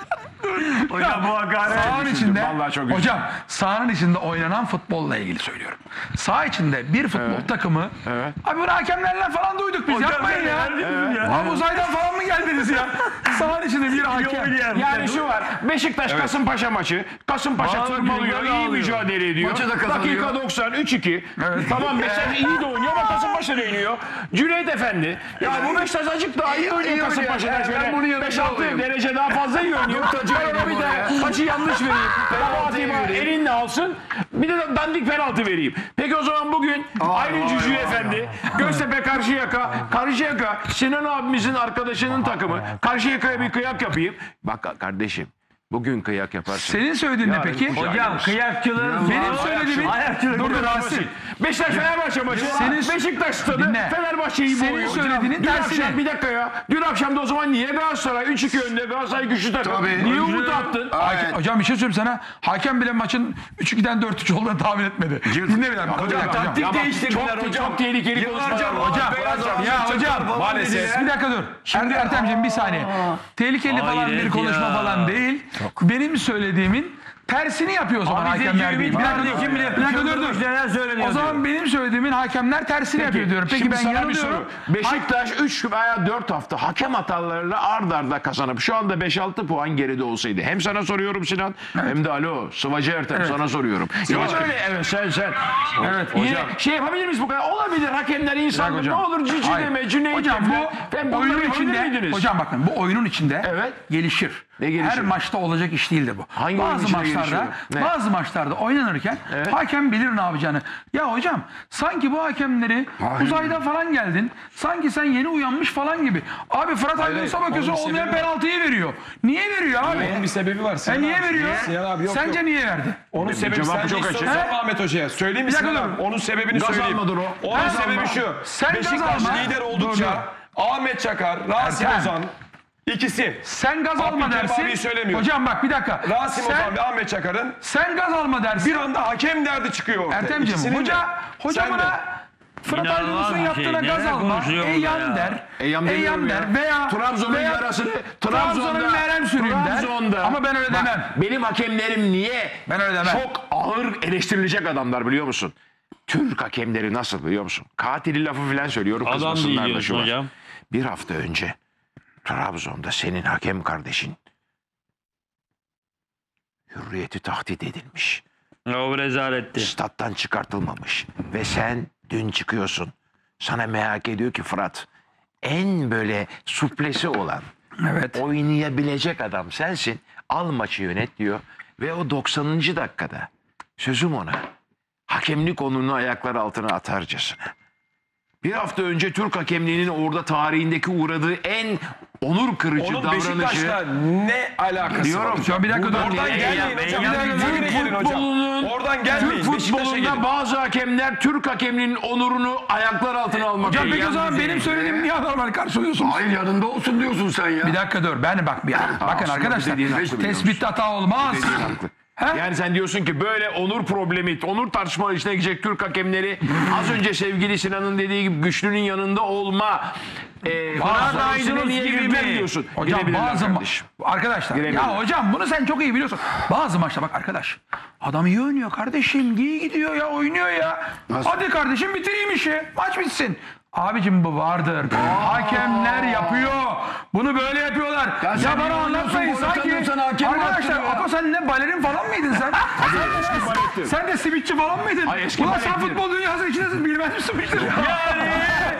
Hocam bu hakaret. sahanın içinde... Vallahi çok üzüldüm. Hocam sahanın içinde oynanan futbolla ilgili söylüyorum. Saha içinde bir futbol takımı... Evet. Abi bunu hakemlerle falan duyduk biz, Hocam yapmayın sen ya. neler diyorsun ya? Abi uzaydan falan mı geldiniz ya? Sahanın içinde bir hakem... Yani şu var. Beşiktaş Kasımpaşa maçı. Kasımpaşa Vallahi tırmalıyor, güzel iyi ağlıyor. mücadele ediyor. Maçı da kazanıyor. Dakika doksan üç iki. Tamam mesela iyi de oynuyor ama Kasımpaşa da iniyor. Cüneyt Efendi. Ya bu Beşiktaş azıcık daha iyi oynuyor Kasımpaşa'da şöyle. beş altı derece daha fazla iyi oynuyor. Ben ona bir de maçı yanlış vereyim. Fatih elinle alsın. Bir de dandik penaltı vereyim. Peki o zaman bugün aynı Cücü Efendi Göztepe Karşıyaka, Karşıyaka Sinan abimizin arkadaşının takımı. Karşıyaka'ya bir kıyak yapayım. Bak kardeşim bugün kıyak yaparsın. Senin söylediğin ne peki? Hocam kıyakçılığın... Benim söylediğim... Ayakçılık. Dur dur Rasim. Beşiktaş Fenerbahçe maçı. Senin- Beşiktaş stadı. Dinle. Fenerbahçe Fenerbahçe'yi Senin boğuyor. söylediğinin Dün tersine. akşam bir dakika ya. Dün akşam da o zaman niye Galatasaray üç iki önde, Galatasaray güçlü takım. Tabii. Niye umut attın? Hakem- Hocam bir şey söyleyeyim sana. Hakem bile maçın üç ikiden dört üç olduğunu tahmin etmedi. Dinle bir dakika. Hocam, hocam. Taktik değiştirdiler hocam. Çok tehlikeli konuşmalar. Hocam, ya hocam maalesef. Bir dakika dur. Şimdi Ertemciğim bir saniye. Tehlikeli falan Hayret bir konuşma ya. falan değil. Benim söylediğimin tersini yapıyor o zaman Abi hakemler Zeki değil. Ümit Bir dakika kardeşim dur. bile Bir dakika dur dur. çıldırmış, neler söyleniyor O zaman benim söylediğimin hakemler tersini yapıyor diyorum. Peki Şimdi ben sana bir yanılıyorum. soru. Beşiktaş üç veya dört hafta hakem hatalarıyla ard arda kazanıp şu anda beş altı puan geride olsaydı. Hem sana soruyorum Sinan hem de alo Sıvacı Ertem sana soruyorum. Ya böyle evet sen sen. Evet. Yine Hocam. şey yapabilir miyiz bu kadar? Olabilir hakemler insandır. Ne hocam. olur cici Hayır. deme Cüneyt Hocam deme. bu Ben bunları oyunun yapabilir içinde miydiniz? hocam bakın bu oyunun içinde Evet. gelişir. Ne gelişir? Her maçta olacak iş değildir bu. Hangi oyunun bazı içinde maçlarda gelişiyor? Ne? bazı maçlarda oynanırken hakem bilir ne yapacağını. Ya hocam sanki bu hakemleri uzaydan falan geldin. Sanki sen yeni uyanmış falan gibi. Abi Fırat Aydınus'a bakıyorsun onun bir olmayan sebebi var. penaltıyı veriyor. Niye veriyor abi? Onun bir sebebi var. E Sinan niye abi. veriyor? Sinan abi yok Sence yok. niye verdi? Onun sebebi cevabı sence çok hiç açık. sorma He? Ahmet Hoca'ya. Söyleyeyim mi Bir dakika Sinan dur. abi? Onun sebebini Gaz söyleyeyim. almadır o. Onun Gaz sebebi alma. şu. Sen gaz Beşiktaş alma. lider Dur, oldukça Ahmet Çakar, Rasim Ertem. Ozan ikisi. Sen gaz alma Abdülkerim abiyi dersin. söylemiyorum. Hocam bak bir dakika. Rasim sen, Ozan ve Ahmet Çakar'ın sen gaz alma dersin. bir anda hakem derdi çıkıyor ortaya. Ertemciğim İkisinin hoca de. hoca Sen de. bana Fırat İnanılmaz Aydınus'un bir şey. yaptığına gaz Neler alma. konuşuyor burada Eyyam ya? der. Eyyam demiyorum Eyyam ya. der veya Trabzon'un veya yarasını Trabzon'un Trabzon'da merhem süreyim der. Trabzon'da- Ama ben öyle Bak, demem. Benim hakemlerim niye Ben öyle demem. çok ağır eleştirilecek adamlar biliyor musun? Türk hakemleri nasıl biliyor musun? Katili lafı falan söylüyorum. Adam değil kızmasınlar da diyorsun şu var. hocam. Bir hafta önce Trabzon'da senin hakem kardeşin hürriyeti tahdit edilmiş. O rezaletti. Stat'tan çıkartılmamış. Ve sen dün çıkıyorsun. Sana merak ediyor ki Fırat en böyle suplesi olan Evet. oynayabilecek adam sensin. Al maçı yönet diyor. Ve o doksanıncı dakikada sözüm ona hakemlik onurunu ayaklar altına atarcasına. Bir hafta önce Türk hakemliğinin orada tarihindeki uğradığı en onur kırıcı Onun davranışı. Beşiktaş'la ne alakası Diyorum. var? Şu an bir dakika dur. Oradan Eyyam, gelmeyin hocam. Eyyam, Öyle Eyyam. gelin hocam. Futbolunun- Oradan gelmeyin. Türk Beşiktaş'a futbolunda gelin. bazı hakemler Türk hakemliğinin onurunu ayaklar altına almak. Hocam peki o Eyyam zaman düzeyi. benim söylediğimi niye anormal karşılıyorsunuz? Hayır yanında olsun diyorsun sen ya. Bir dakika dur. Ben bak bir bakın aslında arkadaşlar. dediğin haklı biliyor Tespitte hata olmaz. Dediğin haklı. He? Yani sen diyorsun ki böyle onur problemi, onur tartışmaları içine girecek Türk hakemleri az önce sevgili Sinan'ın dediği gibi güçlünün yanında olma. E, Fırat Aydınus Aydınus niye gibi girmem mi? diyorsun. Hocam Girebilirler bazı ma- kardeşim. arkadaşlar Girebilirler. ya hocam bunu sen çok iyi biliyorsun. Bazı maçta bak arkadaş adam iyi oynuyor kardeşim iyi gidiyor ya oynuyor ya. Hadi kardeşim bitireyim işi maç bitsin. Abicim bu vardır. Hakemler yapıyor. Bunu böyle yapıyorlar. Ya, sen iyi bana anlatmayın oynuyorsun, sanki. gol atamıyorsan hakem Arkadaşlar attırıyor ya. Apo sen ne balerin falan mıydın sen? sen, balettim. de, sen de simitçi falan mıydın? Ay, eski Ulan sen balettim. futbol dünyasının içindesin bilmez misin bu işleri? Yani.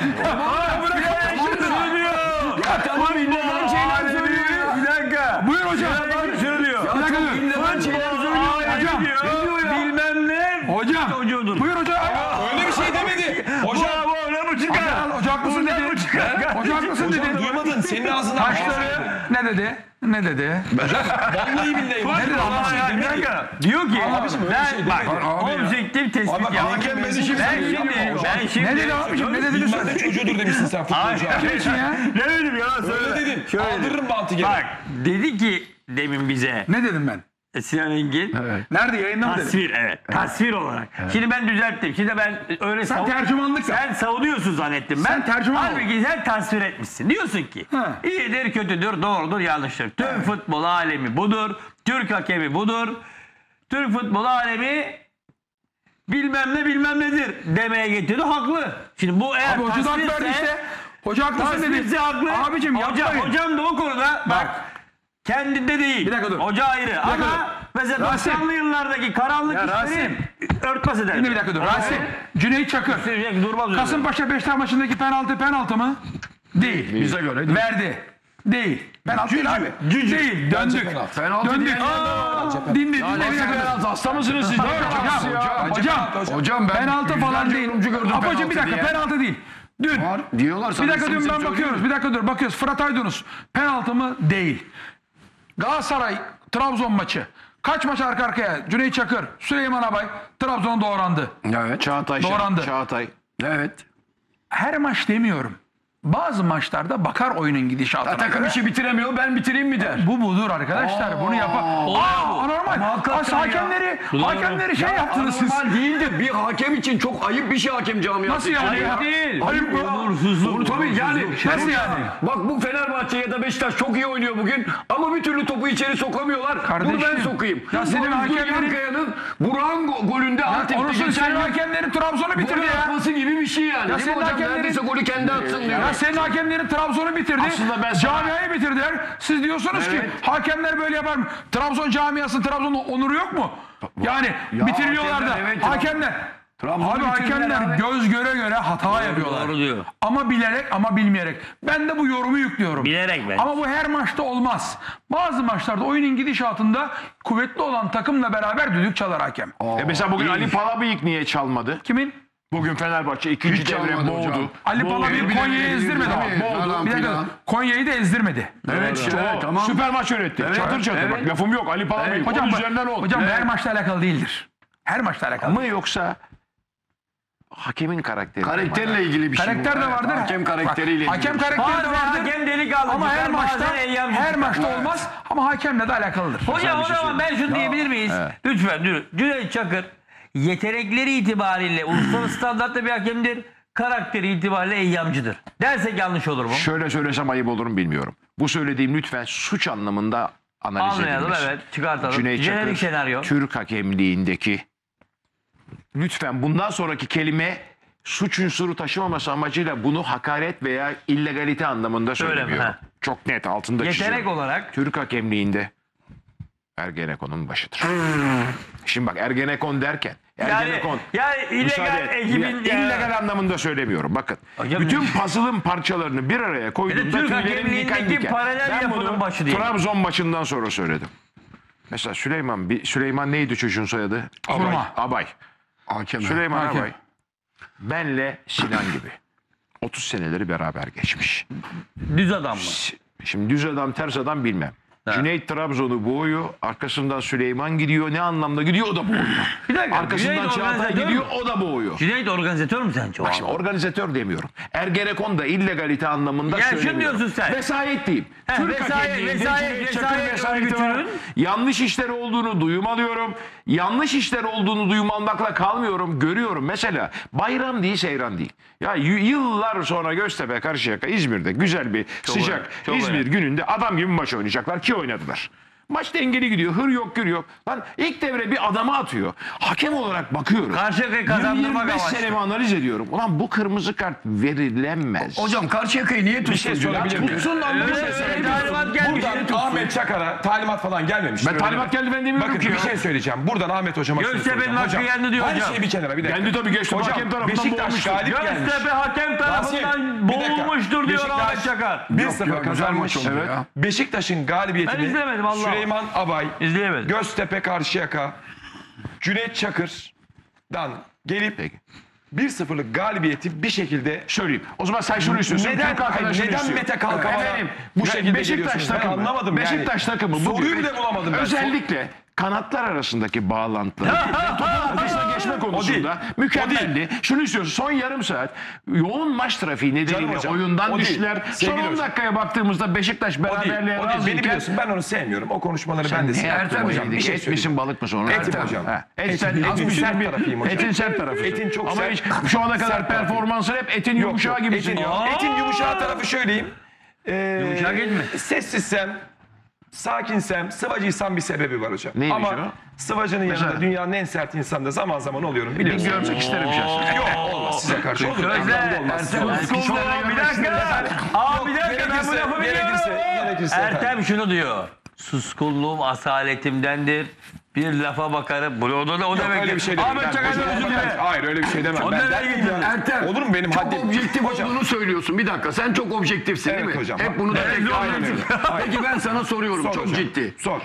Ya tamam inanılan şeyler söylüyor. Bir dakika. Buyur hocam. Söylüyor. Bir dakika dur. İnanılan şeyler söylüyor. Hocam. Bilmem ne. Hocam. Çocuğudur. Buyur hocam. Öyle bir şey demedi. Hocam. Bu ne bu çıkar? Hoca haklısın dedi. Hoca haklısın dedi. Hocam duymadın. Senin ağzından. Taşları ne dedi? Ne dedi? Vallahi billahi. Ne dedi Allah Bir şey Bir demedi. dakika. Diyor ki Abiciğim öyle bir şey ben bak demedi. objektif tespit Abi bak, yaptım. hakem beni Ben şimdi şimdi söylüyor. ben şimdi Ne dedi abiciğim? Ne dediniz? Bilmem ne çocuğudur demişsin sen futbolcu. Kim için ya? Ne dedim ya söyle. Öyle dedin. Şöyle Aldırırım bantı geri. Bak dedi ki demin bize Ne dedim ben? Sinan Engin Nerede yayında mı dedim? tasvir evet tasvir olarak. Şimdi ben düzelttim. Şimdi ben öyle Sen savun- tercümanlık yap. sen savunuyorsun zannettim. Ben Sen tercüman ol. halbuki sen tasvir etmişsin. Diyorsun ki Ha. iyidir, kötüdür, doğrudur, yanlıştır. Tüm futbol alemi budur. Türk hakemi budur. Türk futbol alemi bilmem ne bilmem nedir demeye getiriyor. Haklı. Şimdi bu eğer Abi hoca da hak verdi tasvirse- işte. Hoca haklısın dedi. tasvirse haklı. Abicim hocam, yapmayın. hocam da o konuda bak, kendinde değil. Bir dakika dur. Hoca ayrı. dakika Ama dur. mesela Rasim. doksanlı yıllardaki karanlık Ya işleri Rasim. örtbas eder. Şimdi bir dakika dur. Rasim. Cüneyt Çakır. Sürekli durmaz öyle. Kasımpaşa Beşiktaş maçındaki penaltı penaltı mı? Değil. Bize göre Verdi. Değil. Penaltı değil abi. Değil. Döndük. Penaltı Döndük. diyen Aa, Dinle dinle bir dakika. dur. Hasta mısınız siz? Hocam, hocam, hocam, Hocam ben penaltı falan yüzlerce değil. yorumcu gördüm Apocuğum penaltı bir dakika diye. penaltı değil. Dün. Var diyorlar sana. Bir dakika isim dün ben isim bakıyoruz. söyleyeyim. Bir dakika dur bakıyoruz. Fırat Aydınus penaltı mı? Değil. Galatasaray Trabzon maçı. Kaç maç arka arkaya? Cüneyt Çakır, Süleyman Abay Trabzon'a doğrandı. Evet. Çağatay. Doğrandı. Çağatay. Evet. her maç demiyorum. Bazı maçlarda bakar oyunun gidişatına. Takım göre. işi bitiremiyor, ben bitireyim mi der. Bu budur arkadaşlar. Bunu yapar. Aa, anormal. As hakemleri, hakemleri şey yaptınız siz. Normal değildir. Bir hakem için çok ayıp bir şey hakem camiası. Nasıl yani için. ya? Değil. Ayıp ya. Onursuzluk. Tabii yani. Nasıl yani? Bak bu Fenerbahçe ya da Beşiktaş çok iyi oynuyor bugün ama bir türlü topu içeri sokamıyorlar. Kardeşim. Dur ben sokayım. Ya senin hakemlerin- Yankaya'nın Burak'ın go- golünde Antep'te Onun geçen senin yıl hakemlerin Trabzon'u bitirdi gol ya. atması gibi bir şey yani. Ya Değil mi senin hocam? hakemlerin- Neredeyse golü kendi atsın diyor. Ya senin hakemlerin Trabzon'u bitirdi. Aslında ben sana- Camiayı bitirdiler. Siz diyorsunuz ki hakemler böyle yapar mı? Trabzon camiası, Trabzon'un onuru yok mu? Yani bitiriliyorlar da. hakemler, evet, Hakemler. Trabzon'u Abi bitirdiler hakemler abi. göz göre göre hata yapıyorlar. doğru diyor. Ama bilerek ama bilmeyerek. Ben de bu yorumu yüklüyorum. Bilerek bence. Ama bu her maçta olmaz. Bazı maçlarda oyunun gidişatında kuvvetli olan takımla beraber düdük çalar hakem. E mesela bugün Ali Palabıyık niye çalmadı? Kimin? Bugün Fenerbahçe ikinci Hiç devre çalmadı boğdu. hocam. Ali Boğdu. Palabıyık birbirine Konya'yı girdi, ezdirmedi değil ama. mi? Boğdu. Falan Bir dakika. filan. Konya'yı da ezdirmedi. Evet, İşte evet, o. tamam. Süper maç yönetti. Çatır çatır evet. bak lafım yok. Ali Palabıyık. Hocam, Onun bak- üzerinden oldu. hocam her maçla alakalı değildir. Her maçla alakalı. Mı yoksa hakemin karakteri. Karakterle ilgili bir şey. Karakter bu. de Evet, vardır. Hakem karakteriyle Bak, ilgili. Hakem bir şey. karakteri de Bazen vardır. hakem delikanlı Ama her çıkar, maçta bazen eyyam her çıkar. maçta olmaz ama hakemle de alakalıdır. Hocam o zaman ben şunu diyebilir miyiz? Lütfen dur. Cüneyt Çakır yetenekleri itibariyle uluslararası standartta bir hakemdir. Karakteri itibariyle eyyamcıdır. Dersek yanlış olur mu? Şöyle söylesem ayıp olur mu bilmiyorum. Bu söylediğim lütfen suç anlamında analiz Anlayalım, edilmesin. evet, çıkartalım. Cüneyt Jenerik Çakır, senaryo. Türk hakemliğindeki lütfen bundan sonraki kelime suç unsuru taşımaması amacıyla bunu hakaret veya illegalite anlamında Söyleme, söylemiyorum. ha. Çok net altında Yetenek çiziyorum. olarak Türk hakemliğinde Ergenekon'un başıdır. Şimdi bak Ergenekon derken yani, Ergenekon yani illegal müsaade et. ekibin Ya, illegal anlamında söylemiyorum. Bakın. Hocam, bütün ne- puzzle'ın parçalarını bir araya Bir de koyduğumda Türk tüylerim hakemliğindeki diken diken. paralel Ben yapının bunu başı diyelim. Trabzon maçından sonra söyledim. Mesela Süleyman bir Süleyman neydi çocuğun soyadı? Abay. Kurma. Abay. Hakem. Süleyman Hakem. Abay. Benle Sinan gibi. otuz seneleri beraber geçmiş. düz adam mı? Şimdi düz adam ters adam bilmem. Cüneyt Trabzon'u boğuyor. Arkasından Süleyman gidiyor. Ne anlamda gidiyor? O da boğuyor. Bir dakika. Arkasından Cüneyt Çağatay organizatör gidiyor. mü? O da boğuyor. Cüneyt organizatör mü sence o Bak şimdi adam? organizatör demiyorum. Ergenekon da illegalite anlamında Ya şunu söylemiyorum. diyorsun sen. Vesayet diyeyim. He, Türk vesayet, hakemliğinde vesayet, Cüneyt Çakır vesayet vesayeti var. örgütünün- Yanlış işler olduğunu duyum alıyorum. Yanlış işler olduğunu duyum almakla kalmıyorum. Görüyorum. Mesela bayram değil seyran değil. Ya y- yıllar sonra Göztepe Karşıyaka İzmir'de güzel bir sıcak önemli, çok İzmir önemli. gününde adam gibi maç oynayacaklar ki oynadılar. Maç dengeli gidiyor. Hır yok gür yok. Lan ilk devre bir adama atıyor. Hakem olarak bakıyoruz. Karşıyaka'yı kazandırmak yirmi beş amaçlı. senemi analiz ediyorum. Ulan bu kırmızı kart verilemez. Hocam Karşıyaka'yı niye tutsun? Bir şey sorabilir miyim? Tutsun lan bu Evet, şey evet, talimat gelmiş. Buradan Ahmet Çakar'a talimat falan gelmemiş. Ben talimat geldi ben demiyorum Bakın ki bir ya. şey söyleyeceğim. Buradan Ahmet Hocam'a şunu Göztepe'nin soracağım. hakkı Hocam, yendi diyor her hocam. şey bir kenara bir dakika. Kendi tabii Göztepe Hocam, hakem tarafından Beşiktaş boğulmuştur. galip gelmiş. Göztepe hakem tarafından Rasim, bir dakika. boğulmuştur diyor Beşiktaş Ahmet Çakar. bir Yok sıfır ya, güzel kazanmış. maç oldu Evet. ya. Beşiktaş'ın galibiyetini Ben izlemedim, vallahi. Süleyman Abay, İzleyemedim. Göztepe Karşıyaka, Cüneyt Çakır'dan gelip Peki. bir sıfırlık galibiyeti bir şekilde Söyleyeyim. O zaman sen şunu istiyorsun. Neden, Türk arkadaşını hayır, neden istiyor. Mete Kalkavan'a Efendim, bu Be- şekilde Beşiktaş geliyorsunuz? Ben takımı. anlamadım yani. Beşiktaş takımı. bugün- Soruyu bile bulamadım ben. Özellikle kanatlar arasındaki bağlantıları ve topun arkasına geçme konusunda mükemmeldi. Şunu istiyorsun. Son yarım saat yoğun maç trafiği Canım nedeniyle hocam, oyundan o değil. düştüler. Son Sevgili on hocam. dakikaya baktığımızda Beşiktaş O değil, beraberliğe o değil. Beni razıyken biliyorsun ben onu sevmiyorum. O konuşmaları ben de ne sevmiyorum. Ertem hocam bir şey et misin balık mı sonra? Etim Ertem. hocam. Ha, Et, Etin- sen, etin az bir sert sert bir tarafıyım hocam. Etin sert tarafı. Etin çok Ama sert. hiç şu ana kadar Sert tarafı. performansın hep etin Yok, yumuşağı yok. gibisin. Etin, ya. etin yumuşağı tarafı söyleyeyim. Ee, Yumuşak et mi? Sessizsem, sakinsem, sıvacıysam bir sebebi var hocam. Neymiş Ama o? sıvacının Mesela? yanında dünyanın en sert insanı da zaman zaman oluyorum Bir biliyorsunuz. görmek isterim şahsen. Yok olmaz size karşı olur. Sözde. Anlamda olmaz. Ertem, Olmaz. Ertem, bir dakika. Aa bir dakika ben bu Gerekirse- lafı gerekirse- biliyorum. gerekirse Ertem efendim. şunu diyor. Suskunluğum asaletimdendir. Bir lafa bakarım. Bu o da o Yok demek. öyle bir şey demem. Ahmet Ben Çakar'dan hocama özür bakarım. dile. Hayır öyle bir şey demem. O Ben nereye der miyim gidiyor? ya? Ertem, Olur mu benim çok haddim? objektif Hocam. olduğunu söylüyorsun. Bir dakika sen çok objektifsin Evet değil mi? hocam. Hep bunu da Evet, tekrar aynen ediyorsun. öyle. Peki ben sana soruyorum Sor çok hocam, ciddi. Sor.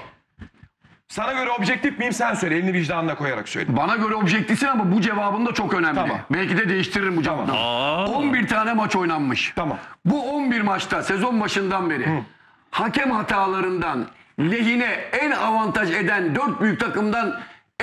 Sana göre objektif miyim sen söyle. Elini vicdanına koyarak söyle. Bana göre objektifsin ama bu cevabın da çok önemli. Tamam. Belki de değiştiririm bu cevabı. on bir tane maç oynanmış. Tamam. Bu on bir maçta sezon başından beri hakem hatalarından lehine en avantaj eden dört büyük takımdan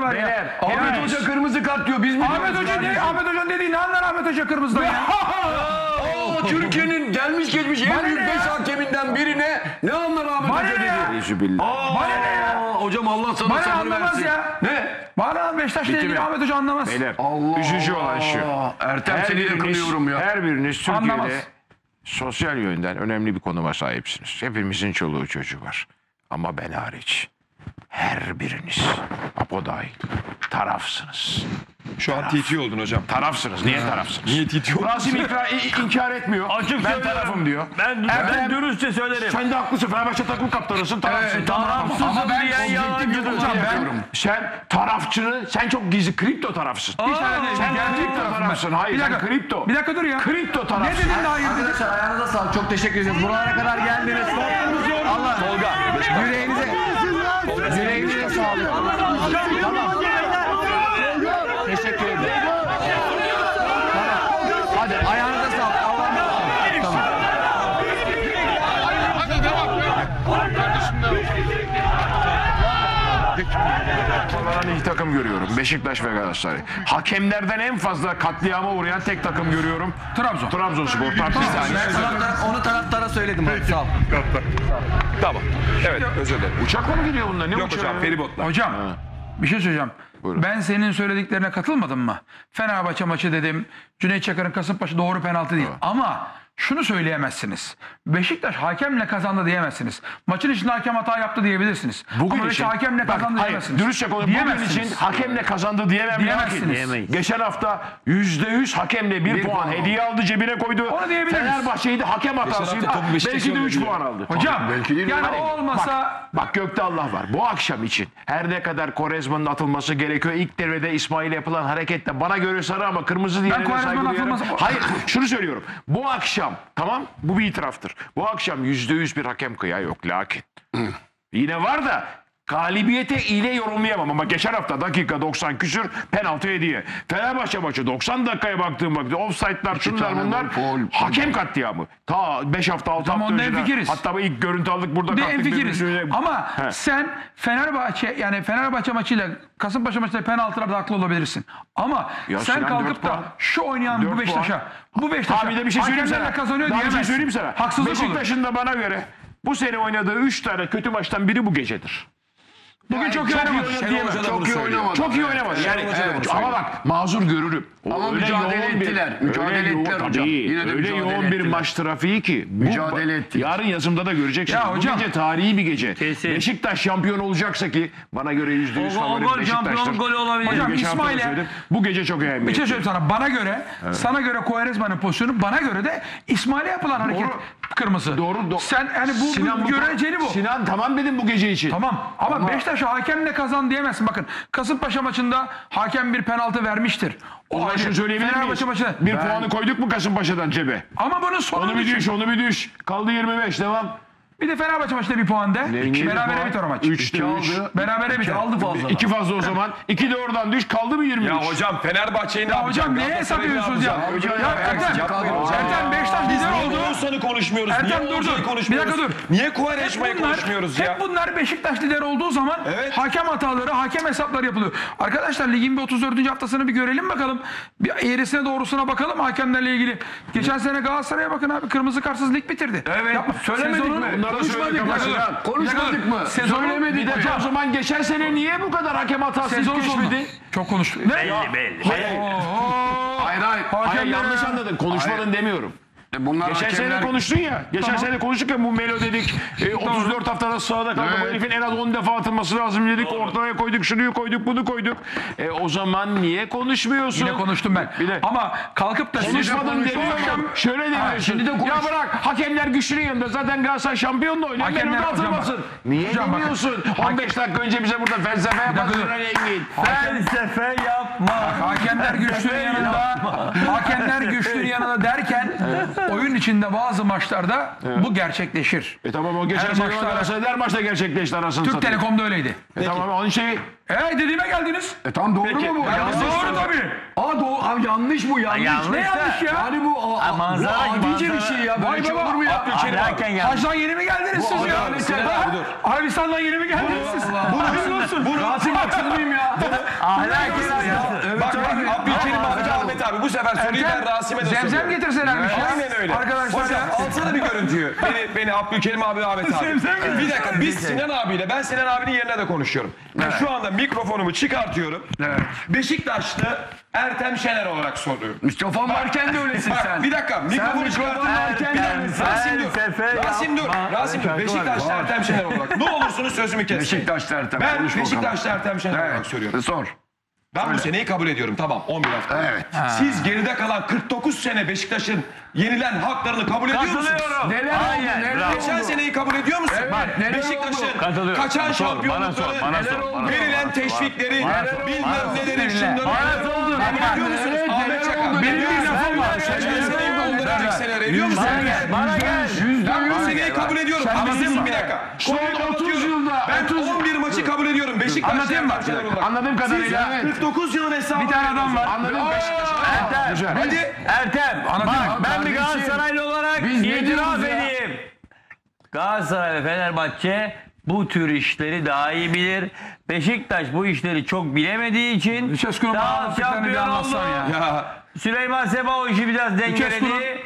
kırmızı var ya. Beyler, Ahmet Hoca kırmızı kart diyor. Biz mi Ahmet diyoruz Hoca ne? kardeşim? Ahmet Hoca dediği ne anlar Ahmet Hoca kırmızıdan ya? Ya Türkiye'nin gelmiş geçmiş en büyük beş hakeminden birine ne anlar Ahmet Bana Hoca ne ya? dedi. Aa, Bana ne ya? Hocam Allah sana Bana sabır anlamaz versin. ya. Ne? Bana Beşiktaş'la ilgili Ahmet Hoca anlamaz. Beyler, Allah üzücü olan şu. Ertem Her seni de biriniz, kınıyorum ya. her biriniz Anlamaz. Türkiye'de sosyal yönden önemli bir konuma sahipsiniz. Hepimizin çoluğu çocuğu var. Ama ben hariç her biriniz, Apo dahil, tarafsınız. Şu an T T oldun hocam. Tarafsınız. Niye tarafsınız? Niye T T oldun? Rasim ikra, i- inkar etmiyor. Açık ben söylüyorum. tarafım diyor. Ben, Ertem, ben dürüstçe söylerim. sen de haklısın. Fenerbahçe takım kaptanısın. Tarafsın. Tarafsızım Ama ben diyen objektif yalancıdır. hocam ben sen tarafçını, sen çok gizli kripto tarafsın. Bir tane değil, Sen gerçek kripto tarafım ben. tarafsın. Hayır, Bir sen dakika, kripto. Bir dakika dur ya. Kripto Ne tarafsın. dedin daha iyi? Arkadaşlar ayağınıza sağlık. Çok teşekkür ederiz. Buralara kadar geldiniz. Allah yüreğinize yüreğinize sağlık. Tamam. Teşekkür ederim. Tamam. Hadi ayağınıza sağlık. Allah'a emanet olun. Ben iki takım görüyorum. Beşiktaş ve Galatasaray. Hakemlerden en fazla katliama uğrayan tek takım görüyorum. Trabzon. Trabzonspor. Tartışma. Ben taraftara, onu taraftara söyledim abi. Sağ ol. Tamam. Evet, özür dilerim. Uçakla mı gidiyor bunlar? Ne Yok uçağı hocam, ya? feribotla. Hocam bir şey söyleyeceğim. Buyurun. Ben senin söylediklerine katılmadım mı? Fenerbahçe maçı dedim. Cüneyt Çakır'ın Kasımpaşa doğru penaltı değil. Ama şunu söyleyemezsiniz. Beşiktaş hakemle kazandı diyemezsiniz. Maçın içinde hakem hata yaptı diyebilirsiniz. Bugün Ama için, Beşiktaş hakemle bak, kazandı hayır, diyemezsiniz. dürüstçe konuşayım. Bugün Diyemezsiniz. için hakemle kazandı diyemem. Diyemezsiniz. Lakin Diyemeyiz. geçen hafta yüzde yüz hakemle bir, puan hediye aldı, cebine koydu. Onu diyebiliriz. Fenerbahçe'yi de hakem hatasıydı. hafta topu Beşiktaş'a Belki de üç oynuyor. puan aldı. Hocam belki değil. yani Hani, o olmasa Bak, bak gökte Allah var. Bu akşam için her ne kadar Quaresma'nın atılması gerekiyor. İlk devrede İsmail'e yapılan harekette bana göre sarı ama kırmızı diye Quaresma'nın saygı duyarım. atılması- Hayır şunu söylüyorum. Bu akşam tamam bu bir itiraftır. Bu akşam yüzde yüz bir hakem kıyağı yok lakin. Yine var da galibiyete ile yorumlayamam ama geçen hafta dakika doksan küsür penaltı hediye. Fenerbahçe maçı doksan dakikaya baktığım vakti offside'lar şunlar tane bunlar gol, faul. hakem katliamı. Ta beş hafta altı Tamam, hafta onda önceden. hemfikiriz. Hatta bu ilk görüntü aldık burada de kalktık. enfikiriz. birbirimize- Ama He. sen Fenerbahçe yani Fenerbahçe maçıyla Kasımpaşa maçıyla penaltılarda haklı olabilirsin. Ama Ya sen Sinan, kalkıp dört da puan. şu oynayan Dört bu Beşiktaş'a puan. bu Beşiktaş'a Abi bir de bir şey söyleyeyim sana. hakemlerle kazanıyor Daha bir şey diyemezsin. söyleyeyim sana. Haksızlık olur. Beşiktaş'ın da bana göre bu sene oynadığı üç tane kötü maçtan biri bu gecedir. Bugün çok iyi Çok iyi oynamadı. oynadı Şenol diyemem. Hoca da Çok bunu iyi söylüyor. oynamadı. Çok iyi oynamadı. Yani, Hoca da bunu evet, söylüyor. ama bak mazur görürüm. O Ama öyle mücadele yoğun bir- ettiler. Mücadele öyle yoğun- ettiler hocam. Tabii, Yine de öyle mücadele yoğun bir ettiler. maç trafiği ki. Bu- Mücadele ettiler. Yarın yazımda da göreceksiniz. Ya bu hocam. gece tarihi bir gece. Kesin. Beşiktaş şampiyon olacaksa ki bana göre yüzde yüz O- o favori gol Beşiktaş'tır. şampiyonluk golü olabilir. Hocam, Geçen hafta da İsmail'e- söyledim. Bu gece çok önemli. Bir şey söyleyeyim sana. Bana göre, sana göre Quaresma'nın pozisyonu, bana göre de İsmail'e yapılan hareket Doğru. kırmızı. Doğru. do- Sen yani bu, Sinan bu göreceli bu. Sinan tamam dedim bu gece için. Tamam ama, Beşiktaş hakemle kazan diyemezsin. Bakın Kasımpaşa maçında hakem bir penaltı vermiştir. O zaman ayrı. şunu söyleyebilir miyiz? Fenerbahçe maçı. Bir puanı koyduk mu Kasımpaşa'dan cebe? Ama bunun sonu Onu bir düşün. düş, onu bir düş. Kaldı yirmi beş, devam. Bir de Fenerbahçe maçında bir puan de. İki Berabere puan. biter o maç. Üçte İki üç. aldı. Berabere biter. aldı fazla. İki fazla o zaman. İki de oradan düş. Kaldı mı yirmi üç? Ya hocam Fenerbahçe'yi ne Ya yapacak? hocam neye hesap Galatasaray'ı ne ediyorsunuz ya? yapacak? Ya Hocam, Ertem, yapmayın. Ertem Beşiktaş Biz lider niye oldu. Oğuzhan'ı konuşmuyoruz? Ertem niye dur Oğuzhan'ı dur. Bir konuşmuyoruz? dakika dur. Niye Hep Quaresma'yı bunlar, konuşmuyoruz hep ya? bunlar Beşiktaş lider olduğu zaman Evet. hakem hataları, hakem hesapları yapılıyor. Arkadaşlar ligin bir otuz dördüncü haftasını bir görelim bakalım. Bir eğrisine doğrusuna bakalım hakemlerle ilgili. Geçen sene Galatasaray'a bakın abi, kırmızı kartsız lig bitirdi. Evet. Yapma. Söylemedik Sezonun- mi? Bunları da Konuşmadık söyledik mı? ama Sinan. Konuşmadık mı? Sezonun- Söylemedik. Bir dakika. O zaman geçen sene niye bu kadar hakem hatası Sezon sonu. geçmedi? Çok konuştuk. Ne? Belli belli. Hayır. Hayır hayır. Hayır yanlış anladın. Konuşmadın demiyorum. E Bunlar Geçen hakemler... sene konuştun ya. Geçen Tamam. sene konuştuk ya bu Melo dedik. E, otuz dört haftada sahada kaldı. Bu Evet. herifin en az on defa atılması lazım dedik. Ortaya koyduk, şunu koyduk, bunu koyduk. E, o zaman niye konuşmuyorsun? Yine konuştum ben. Bir de- Ama kalkıp da Konuşmadın demiyorum. Şöyle demiyorsun. şimdi de konuş. Ya bırak hakemler güçlünün yanında. Zaten Galatasaray şampiyonla oynuyor. Hakemler- Melo da hocam atılmasın. bak. Niye Hocam bakın. demiyorsun? on beş dakika önce bize burada felsefe dakika yapadın. dur. Engin. Felsefe yapma. Hakemler güçlünün yanında, hakemler güçlünün yanında derken oyun içinde bazı maçlarda bu gerçekleşir. E tamam o geçen Her sene maçta- Galatasaray her maçta gerçekleşti arasını Türk satayım. Telekom'da öyleydi. E tamam onun şeyi. E dediğime geldiniz. E tam doğru Peki, mu bu? ya Yanlış doğru mı? tabii. Aa doğru. Abi yanlış bu yanlış. yanlış Ne da- yanlış ya? Yani bu, a, Ha, bu manzara- adice bir manzara- şey ya. Böyle Vay şey baba, olur mu ya? Ahlaken yanlış. Hacdan yeni mi geldiniz siz ya? Adalet Sinan Ha? abi dur. Arabistan'dan yeni mi geldiniz siz? Bunu olsun. Rasim haksız mıyım ya? Ahlaken yanlış. Bak bak Abdülkerim Hoca Ahmet Ahmet abi bu sefer soruyu ben Rasim'e de Zemzem soruyorum. getirselermiş ya. Aynen öyle. Arkadaşlar Hocam ya. alsana bir görüntüyü. Beni, beni Abdülkerim abi, Ahmet abi. Bir dakika biz Sinan abiyle, ben Sinan abinin yerine de konuşuyorum. Ve şu anda mikrofonumu çıkartıyorum. Beşiktaşlı Ertem Şener olarak soruyorum. Mikrofon varken de öylesin Bak, sen. bir dakika mikrofonu mikrofon çıkartıyorum. varken Bir de dakika, öylesin. Rasim dur. Felsefe Rasim dur. yapma. Rasim dur. Beşiktaşlı Ertem Şener olarak. Ne olursunuz sözümü kesmeyin. Beşiktaşlı Ertem, Ben konuş bakalım. Beşiktaşlı Ertem Şener olarak söylüyorum. Sor. Ben bu seneyi kabul ediyorum. Tamam on bir hafta. Evet. Siz geride kalan kırk dokuz sene Beşiktaş'ın yenilen haklarını kabul ediyor musunuz? Katılıyorum. Neler Hayır, oldu, neler bravo. Geçen seneyi kabul ediyor musun? Evet, neler Beşiktaş'ın Katılıyorum. kaçan Bana sor, bana şampiyonlukları, sor, bana sor, bana sor. verilen teşvikleri, Bana sor. bilmem neleri, şunları. Bana sor. Kabul ediyor musunuz? Evet, Ahmet neler Çakar. oldu, Benim neler bir lafım oldu, var. neler Geçen oldu, seneyi neler ondan oldu. önceki seneler ediyor musun? Bana gel, bana gel. Ben bu seneyi kabul ediyorum. Ama bizim bir dakika. Son Konuyu otuz kapatıyorum. yılda, Ben otuz on bir maçı kabul ediyorum. Beşiktaş'ta Anlatayım mı? Ertem Şener olarak. Anladığım kadarıyla. Siz kırk dokuz yılın hesabını Bir tane adam var. Anladım. Ertem. Hadi. Ertem. Bak ben bir Galatasaraylı olarak Biz ne itiraf diyoruz ya? edeyim. Galatasaray ve Fenerbahçe bu tür işleri daha iyi bilir. Beşiktaş bu işleri çok bilemediği için Lucescu'nun bana daha anlattıklarını bir şampiyon anlatsan oldu. ya. Ya. Süleyman Seba o işi biraz dengeledi.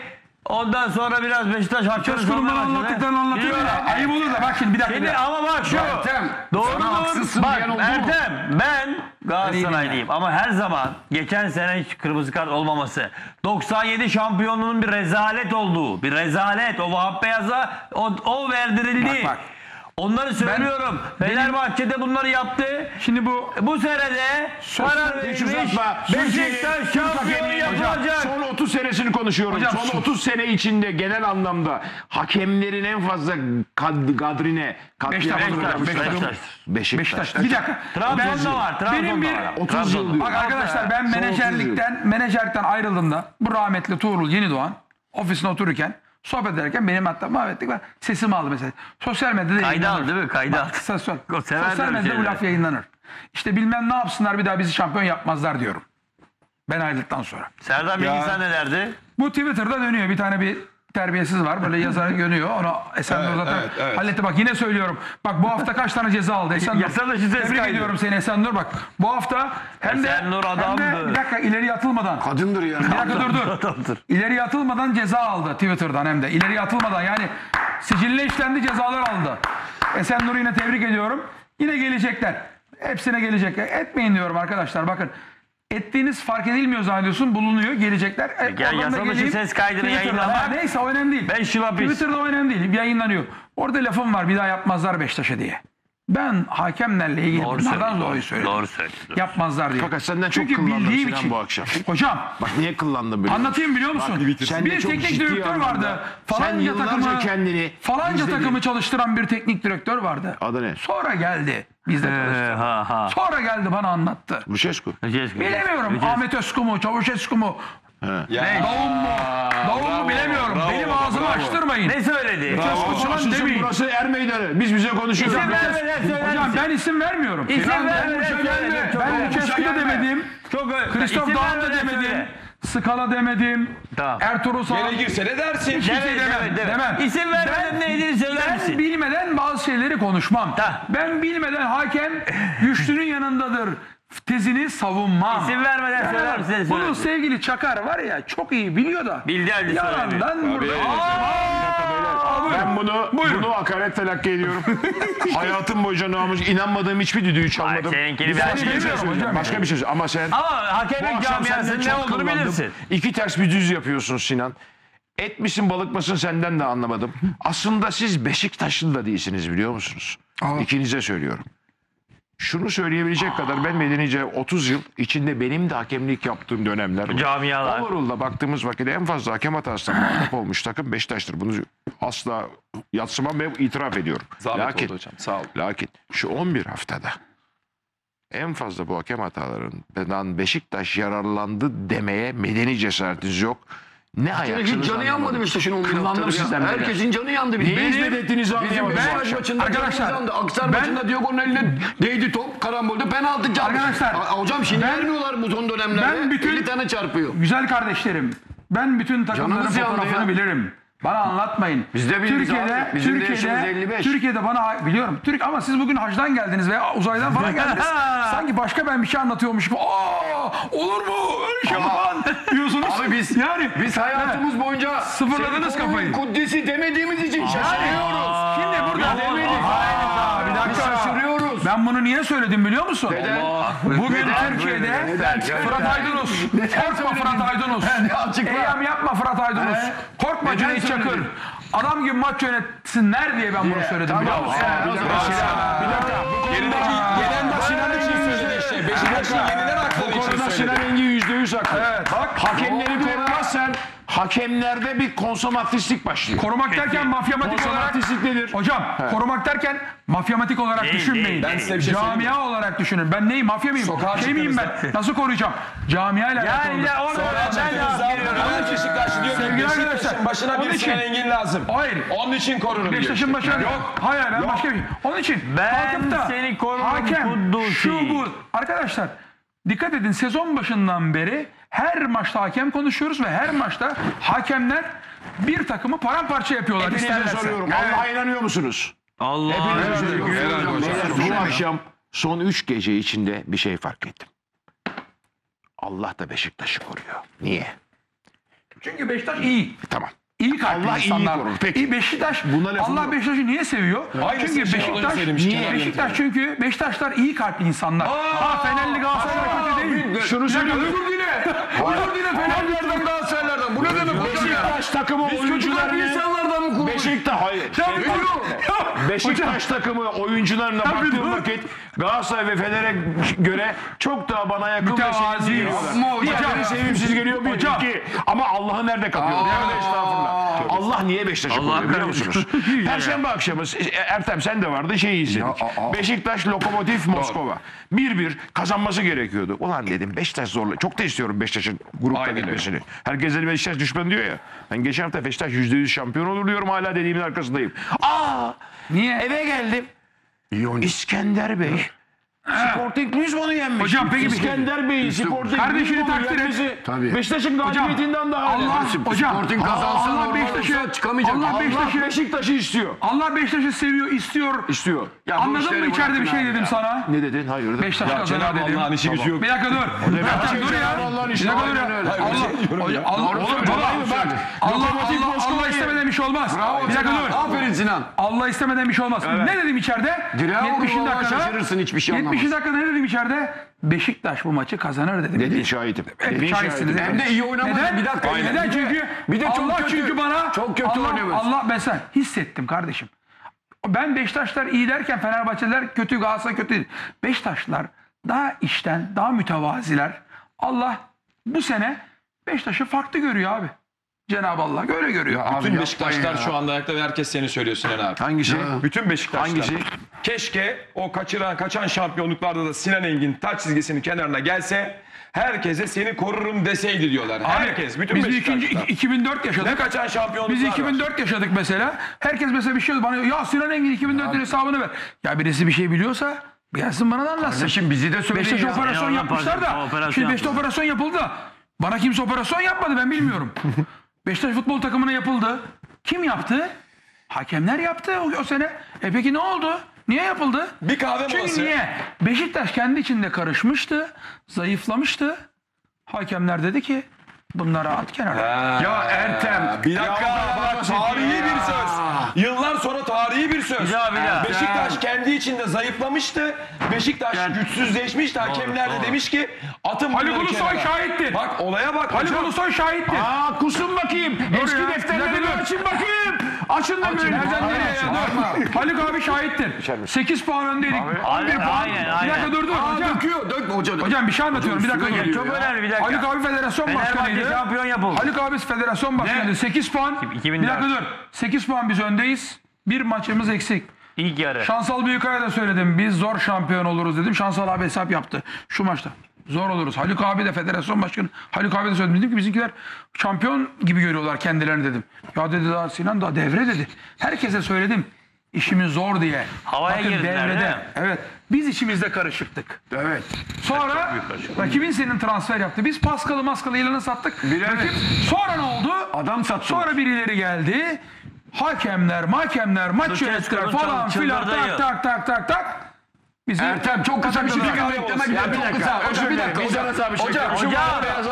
Ondan sonra biraz Beşiktaş hakkını Lucescu'nun bana anlattıklarını anlatıyor ya. Ayıp olur da bak şimdi bir dakika. Şimdi bir dakika. ama bak şu. Ertem, Doğru sana haksızsın Bak diyen oldu mu? Ertem ben Galatasaraylıyım ama her zaman geçen sene hiç kırmızı kart olmaması. doksan yedi şampiyonluğunun bir rezalet olduğu. Bir rezalet. O Vahap Beyaz'a o, o verdirildi. Bak, bak. Onları söylüyorum. Fenerbahçe'de bunları yaptı. Şimdi bu Bu senede karar Hiç verilmiş. uzatma. Beşiktaş Türk şampiyon hakemliği hocam. yapacak. Son otuz senesini konuşuyorum. Hocam, Son sus. otuz sene içinde genel anlamda hakemlerin en fazla kad, kadrine Beşiktaş, katliamını Beşiktaş, yapmış. Beşiktaş. Beşiktaş. Bir dakika. Trabzon'da var. Benim Trabzon'da bir var. otuz yıl diyor. Bak arkadaşlar ben menajerlikten menajerlikten ayrıldığımda bu rahmetli Tuğrul Yenidoğan ofisine otururken sohbet ederken benim hatta muhabbetlik var. Sesimi aldı mesela. Sosyal medyada Kayda yayınlanır. aldı değil mi? Kayda aldı. Bak, sosyal, O sever sosyal böyle medyada bu şeyleri. laf yayınlanır. İşte bilmem ne yapsınlar bir daha bizi şampiyon yapmazlar diyorum. Ben ayrıldıktan sonra. Serdar Bilginsen ne derdi? Bu Twitter'da dönüyor. Bir tane bir terbiyesiz var. Böyle yazar görüyor. Onu Esenler Evet, zaten evet, evet. halletti. Bak yine söylüyorum. Bak bu hafta kaç tane ceza aldı Esenler. Yasa dışı ses Tebrik kaydı. ediyorum seni Esenler. Bak bu hafta hem de, Esenler hem de adamdı. bir dakika ileri atılmadan. Kadındır ya. Bir dakika dur dur. Adamdır. İleri atılmadan ceza aldı Twitter'dan hem de. İleri atılmadan yani siciline işlendi cezalar aldı. Esenler'i yine tebrik ediyorum. Yine gelecekler. Hepsine gelecekler. Etmeyin diyorum arkadaşlar. Bakın ettiğiniz fark edilmiyor zannediyorsun. Bulunuyor. Gelecekler. E, Peki ya, oradan da yasa dışı geleyim. ses kaydını Twitter'dan. yayınlamak- Ha, neyse o önemli değil. Beş yıl hapis. Twitter'da o önemli değil. Yayınlanıyor. Orada lafım var. Bir daha yapmazlar Beşiktaş'a diye. Ben hakemlerle ilgili Doğru bunlardan söylüyor, dolayı doğru, söylüyorum. doğru söylüyor. Yapmazlar diye. Fakat senden çok Çünkü kullandım bildiğim Sinan için. bu akşam. Hocam Bak niye kullandın böyle? anlatayım biliyor musun? Sen de Bir çok teknik ciddi direktör anlamda. vardı. Sen Falanca yıllarca takımı, kendini falanca izledin. takımı çalıştıran bir teknik direktör vardı. Adı ne? Sonra geldi. Bizde çalıştı. Ee, ha ha. Sonra geldi bana anlattı. Lucescu. Bilemiyorum. Ahmet Özku mu, Çavuşescu mu? Ya. Davun mu? Davun mu bilemiyorum. bravo Benim baba, ağzımı bravo. açtırmayın. Ne söyledi? Özku falan demeyin. Burası er meydanı. Biz bize konuşuyoruz. İsim vermeden söyler Hocam misin? ben isim vermiyorum. İsim Ben- vermeden ben- söyle. Çok Ben önemli. Lucescu da demedim. Çok önemli. Christoph İsim Daum da vermeden demedim. söyle. Skala demedim. Tamam. Ertuğrul Sağ. Gerekirse ne dersin? Hiçbir şey Deme, demem. deme, deme. demem. İsim vermeden ne dediğini söyler Ben misin? bilmeden bazı şeyleri konuşmam. Ta. Ben bilmeden hakem güçlünün yanındadır tezini savunmam. İsim vermeden Yani söyler misin? Bunun Söyle. sevgili Çakar var ya çok iyi biliyor da. Bildi halde söylemiyor. Yalandan burada. Ben bunu bunu hakaret telakki ediyorum. Hayatım boyunca namus inanmadığım hiçbir düdüğü çalmadım. Ay, seninkini Bir ben başka bir şey bilmiyorum söyleyeceğim. hocam Başka bir şey söyleyeceğim. Ama sen Ama bu hakemlik akşam senden camiasının ne çok olduğunu kullandım. bilirsin. İki ters bir düz yapıyorsun Sinan. Et misin balık mısın senden de anlamadım. Aslında siz Beşiktaşlı da değilsiniz biliyor musunuz? İkinize söylüyorum. Şunu söyleyebilecek kadar ben medenice otuz yıl içinde benim de hakemlik yaptığım dönemler var. Camialar. Overall'da baktığımız vakit en fazla hakem hatasına muhatap olmuş takım Beşiktaş'tır. Bunu asla yadsımam ve itiraf ediyorum. Zahmet lakin, oldu hocam. Sağ ol. lakin şu on bir haftada en fazla bu hakem hatalarından Beşiktaş yararlandı demeye medeni cesaretiniz yok. Ne ayaksınız Hiç canı yanmadı Beşiktaş'ın on bir Kıllandım haftadır ya. sizden beri. Herkesin canı yandı. Neyi Benim- hizmet ettiğinizi Bizim anlayamadım bu Beşiktaş akşam. maçında Arkadaşlar, canımız yandı. Akisar ben- maçında Diogo'nun eline değdi top. Karambolde penaltı çarptı. Arkadaşlar, Aa, hocam şimdi ben- vermiyorlar bu son dönemlerde. ben bütün- elli tane çarpıyor. Güzel kardeşlerim. Ben bütün takımların Canımız yandı fotoğrafını ya. bilirim. Bana anlatmayın. Biz de biliriz Türkiye'de, abi. Bizim de yaşımız Türkiye'de, elli beş. Türkiye'de bana biliyorum. Türk ama siz bugün hacdan geldiniz veya uzaydan falan geldiniz. Sanki başka ben bir şey anlatıyormuş gibi. Aa, olur mu? Öyle şey Ama falan. diyorsunuz. Abi biz yani biz hayatımız boyunca sıfırladınız senin kafayı. kolun Kuddisi demediğimiz için şaşırıyoruz. Şimdi burada demedik. Aa, bir dakika. Şaşırıyoruz. Ben bunu niye söyledim biliyor musun? Neden? Bugün Neden? Türkiye'de Neden? Fırat Aydınus. Korkma Fırat Aydınus. Eyyam yapma Fırat Aydınus. Korkma Neden Cüneyt Çakır. söyledin? Adam gibi maç yönetsinler diye ben bunu söyledim biliyor musun? Bir dakika. Yenideki yenen de Sinan için söyledi işte. Beşiktaş'ın yenilen hakları için Konuda söyledi. Sinan Engin yüzde yüz haklı. Evet. Bak. Hakemleri korumazsan hakemlerde bir konsomatristik başlıyor. Korumak derken mafyamatik olarak... Konsomatristik nedir? Hocam korumak derken mafyamatik olarak Değil, düşünmeyin. değil, Ben size bir şey söyleyeyim Camia olarak düşünün. Ben neyim? Mafya mıyım? Sokağa Şey miyim ben? çıktığınızda- Nasıl koruyacağım? Camia ile alakalı. Yani bir de onu Sonra öğrenmen lazım. Fenerbahçe Beşiktaş diyor ki Sevgili Beşiktaş'ın arkadaşlar, başına onun bir için- Sinan Engin lazım. Hayır. Onun için korurum diyor. Beşiktaş'ın başına yok. Hayır ben başka bir şey. Onun için Ben kalkıp da seni korurum hakem Kuddusi. şu bu. Arkadaşlar dikkat edin sezon başından beri her maçta hakem konuşuyoruz ve her maçta hakemler bir takımı paramparça yapıyorlar. Hepinize isterlerse. soruyorum. Evet. Allah'a inanıyor musunuz? Allah. Beyler, bu akşam son üç gece içinde bir şey fark ettim. Allah da Beşiktaş'ı koruyor. Niye? Çünkü Beşiktaş iyi. Tamam. İyi kalpli Allah iyi insanlar. korur. Peki. İyi Beşiktaş. Buna lafım Allah yok. Beşiktaş'ı niye seviyor? Aynısını Çünkü şey Beşiktaş olduğunu söylemiş niye? Kenan Beşiktaş Yönetim. çünkü Beşiktaşlar iyi kalpli insanlar. Ha Fenerli Galatasaray'da kötü değil. Şunu söylüyorum. Özür dile. Özür dile Fenerlilerden Galatasaraylardan. Bu ne demek hocam ya? Beşiktaş takımı oyuncularını... insanlardan mı kurulmuş? Beşiktaş hayır. Ya bir dur. Beşiktaş takımı oyuncularına Ya bir baktığım dur. vakit Galatasaray ve Fener'e göre çok daha bana yakın ve Mütevazi. sevimsiz geliyorlar. Ama hocam- Diğerleri sevimsiz geliyor bir Hocam- iki. Ama Allah'ı nerede kapıyor? Nerede estağfurullah. Allah niye Beşiktaş'ı koruyor biliyor musunuz? Perşembe akşamı Ertem sen de vardı şeyi izledik. Beşiktaş Lokomotiv Moskova. bir bir kazanması gerekiyordu. Ulan dedim Beşiktaş zorla. Çok da istiyorum Beşiktaş'ın grupta Aynen gitmesini. Herkes de Beşiktaş düşman diyor ya. Ben geçen hafta Beşiktaş yüzde yüz şampiyon olur diyorum hala dediğimin arkasındayım. Aa! Niye? Eve geldim. İskender Bey. Sporting Lisbon'u yenmiş. Hocam peki bir şey- İskender Bey'in Sporting Kardeşini Lisbon'u takdir et. yenmesi Tabii. Beşiktaş'ın Hocam, galibiyetinden daha Allah önemli. hocam Sporting kazansa Allah normal Beşiktaş'ı olsa çıkamayacak. Allah Allah Beşiktaş'ı Beşiktaş'ı istiyor. Allah Beşiktaş'ı seviyor, istiyor. İstiyor. Ya bu Anladın işleri mı içeride bir bırakın şey abi dedim ya. sana? Ne dedin? Hayırdır? Beşiktaş kazanır Cenab-ı dedim. Allah'ın işi gücü yok. Bir dakika dur. Ertem dur ya. Allah'ın işi. Bir dakika dur ya. Aynen öyle. Allah, Allah, Allah, Oğlum, Allah, baba, bak. Allah, Lokomotiv Allah, Moskova'yı- Allah istemeden bir şey olmaz. Bravo Bir dakika Sinan. dur. Aferin Sinan. Allah istemeden bir şey olmaz. Ne dedim içeride? Direğe vurur yetmişinci vallahi dakikada. şaşırırsın, hiçbir şey anlamaz. yetmişinci dakikada ne dedim içeride? Beşiktaş bu maçı kazanır dedim. Dedin şahidim. Hep Dedin şahitsiniz. şahidim. Hem de iyi oynamadı. Neden? Bir dakika. Neden? Bir de- Çünkü bir de çok Allah kötü- çünkü bana çok kötü Allah, oynuyoruz. Allah mesela hissettim kardeşim. Ben Beşiktaşlar iyi derken Fenerbahçeliler kötü, Galatasaray kötü değil. Beşiktaşlar daha içten, daha mütevaziler. Allah bu sene Beşiktaş'ı farklı görüyor abi. Cenab-ı Allah öyle görüyor. Bütün Beşiktaşlar şu anda ayakta ve herkes seni söylüyor Sinan abi. Hangisi? Bütün Beşiktaşlar. Hangisi? Keşke o kaçıran, kaçan şampiyonluklarda da Sinan Engin taç çizgisinin kenarına gelse herkese seni korurum deseydi diyorlar. Herkes, bütün biz Beşiktaşlar. ikinci, iki bin dört yaşadık. Ne kaçan şampiyonluklar Biz iki bin dört var. yaşadık mesela. Herkes mesela bir şey bana ya Sinan Engin iki bin dört'ün hesabını ver. Ya birisi bir şey biliyorsa gelsin bana da anlatsın. Kardeşim bizi de söyleyin Beşiktaş ya. operasyon Eyvallah, yapmışlar da. operasyon Şimdi Beşiktaş yapıldı. operasyon yapıldı da. Bana kimse operasyon yapmadı ben bilmiyorum. Beşiktaş futbol takımına yapıldı. Kim yaptı? Hakemler yaptı o, o sene. E peki ne oldu? Niye yapıldı? Bir kahve Çünkü molası. niye? Beşiktaş kendi içinde karışmıştı. Zayıflamıştı. Hakemler dedi ki bunları at kenara. Ya Ertem. Bir dakika ya, bak, tarihi bir söz. Yıllar sonra tarihi bir söz. Bir daha, bir daha. Beşiktaş kendi içinde zayıflamıştı. Beşiktaş güçsüzleşmişti. Hakemler de demiş ki atın Haluk bunları Ulusoy kenara. şahittir. Bak olaya bak. Haluk hocam. Ulusoy şahittir. Aa kusun bakayım. Eski ya, defterleri bir dakika, açın bakayım. Açın da görün. Nereden nereye ya? Dur. Haluk abi şahittir. sekiz puan öndeydik. on bir puan. Aynen, Bir dakika aynen. dur dur Aa, hocam. döküyor. Dökme hoca. Hocam bir şey anlatıyorum. Bir dakika dur. Çok önemli bir dakika. Haluk abi federasyon Fenerbahçe başkanıydı. şampiyon yapıldı. Haluk abi federasyon başkanıydı. sekiz puan. iki bin Bir dört. dakika dur. sekiz puan biz öndeyiz. Bir maçımız eksik. İlk yarı. Şansal Büyükay'a da söyledim. Biz zor şampiyon oluruz dedim. Şansal abi hesap yaptı. Şu maçta. Zor oluruz. Haluk abi de federasyon başkanı. Haluk abi de söyledim. Dedim ki bizimkiler şampiyon gibi görüyorlar kendilerini dedim. Ya dedi daha Sinan daha devre dedi. Herkese söyledim. İşimiz zor diye. Havaya Bakın girdiler, devrede. değil mi? Evet. Biz içimizde karışıktık. Evet. Sonra rakibin senin transfer yaptı. Biz Paskal'ı maskalı ilanı sattık. Rakip, sonra ne oldu? Adam sattı. Sonra birileri geldi. Hakemler, mahkemler, maç Lucescu'nun yöneticiler falan çıl- filan çıldırdığı tak yıl. tak tak tak tak. Bizi Ertem çok kısa bir şey kazandılar. beklemek. Ya bir dakika. Hocam bir dakika. Vicdan azabı Hocam, çekiyorum. Şu hocam, beyaz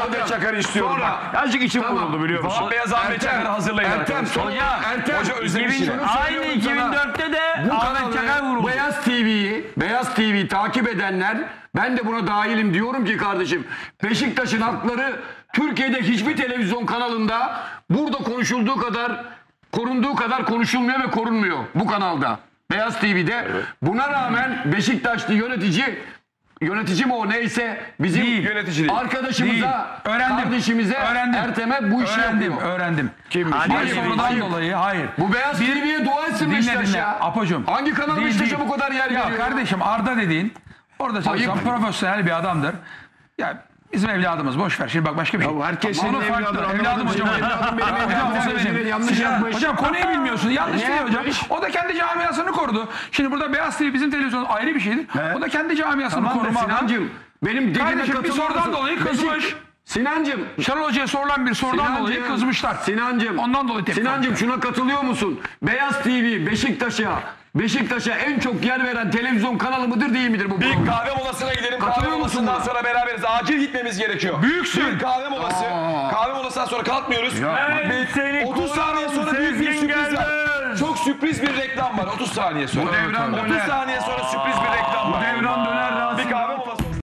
Ahmet Çakar'ı istiyorum. Sonra- Bak, azıcık içim Tamam. vuruldu biliyor musun? Vahap Beyaz Ahmet Ertem, Çakar'ı hazırlayın. Ertem, arkadaşlar. sonra Ertem. Hoca özlemiş iki bin yine. Aynı iki bin dörtte de Bu Ahmet Çakar kanalı, vuruldu. Beyaz T V'yi, Beyaz T V'yi takip edenler, ben de buna dahilim, diyorum ki kardeşim, Beşiktaş'ın hakları Türkiye'de hiçbir televizyon kanalında burada konuşulduğu kadar, korunduğu kadar konuşulmuyor ve korunmuyor bu kanalda. Beyaz T V'de. Buna rağmen Beşiktaşlı yönetici, yönetici mi o neyse, bizim Değil, yönetici değil. arkadaşımıza, Değil. Öğrendim. kardeşimize, Öğrendim. Ertem'e bu işi Öğrendim, yapıyor. öğrendim. Kimmiş? Hadi Bir Hayır, sorudan hayır. dolayı hayır. Bu Beyaz T V'ye dua etsin Dinle Beşiktaş dinle ya. Apocuğum. Hangi kanal Değil, Beşiktaş'a değil. bu kadar yer Ya veriyor? kardeşim Arda dediğin orada çalışan Ayıp. profesyonel bir adamdır. Ya bizim evladımız, boş ver şimdi bak başka bir şey. Ya herkes Ama senin onu farklı. evladın, Evladım anlamadım. hocam. Senin evladın benim Hocam, evladım. hocam, Sen hocam, yanlış Sinan, yapmış. Hocam konuyu bilmiyorsun. Yanlış Ne değil hocam. yapmış? O da kendi camiasını korudu. Şimdi burada Beyaz T V bizim televizyon ayrı bir şeydir. O da kendi camiasını Tamam da koruma adına. Sinancığım, benim dediğime Kardeşim bir katılıyor sorudan musun? dolayı Beşik- kızmış. Sinancığım, Şenol Hoca'ya sorulan bir sorudan Sinancığım, dolayı kızmışlar. Sinancığım, Ondan dolayı tepki Sinancığım vermişler. şuna katılıyor musun? Beyaz T V Beşiktaş'a Beşiktaş'a en çok yer veren televizyon kanalı mıdır değil midir bu Bir program? kahve molasına gidelim. Katılıyor Kahve musun molasından buna? sonra beraberiz. Acil gitmemiz gerekiyor. Büyüksün. Bir kahve molası. Kahve molasından sonra kalkmıyoruz. Ben seni otuz saniye korurum, sonra büyük bir Sezgin sürpriz var. Gelmez. Çok sürpriz bir reklam var. otuz saniye sonra. Bu devran otuz döner. saniye sonra sürpriz bir reklam var. devran döner Rasim. Bir kahve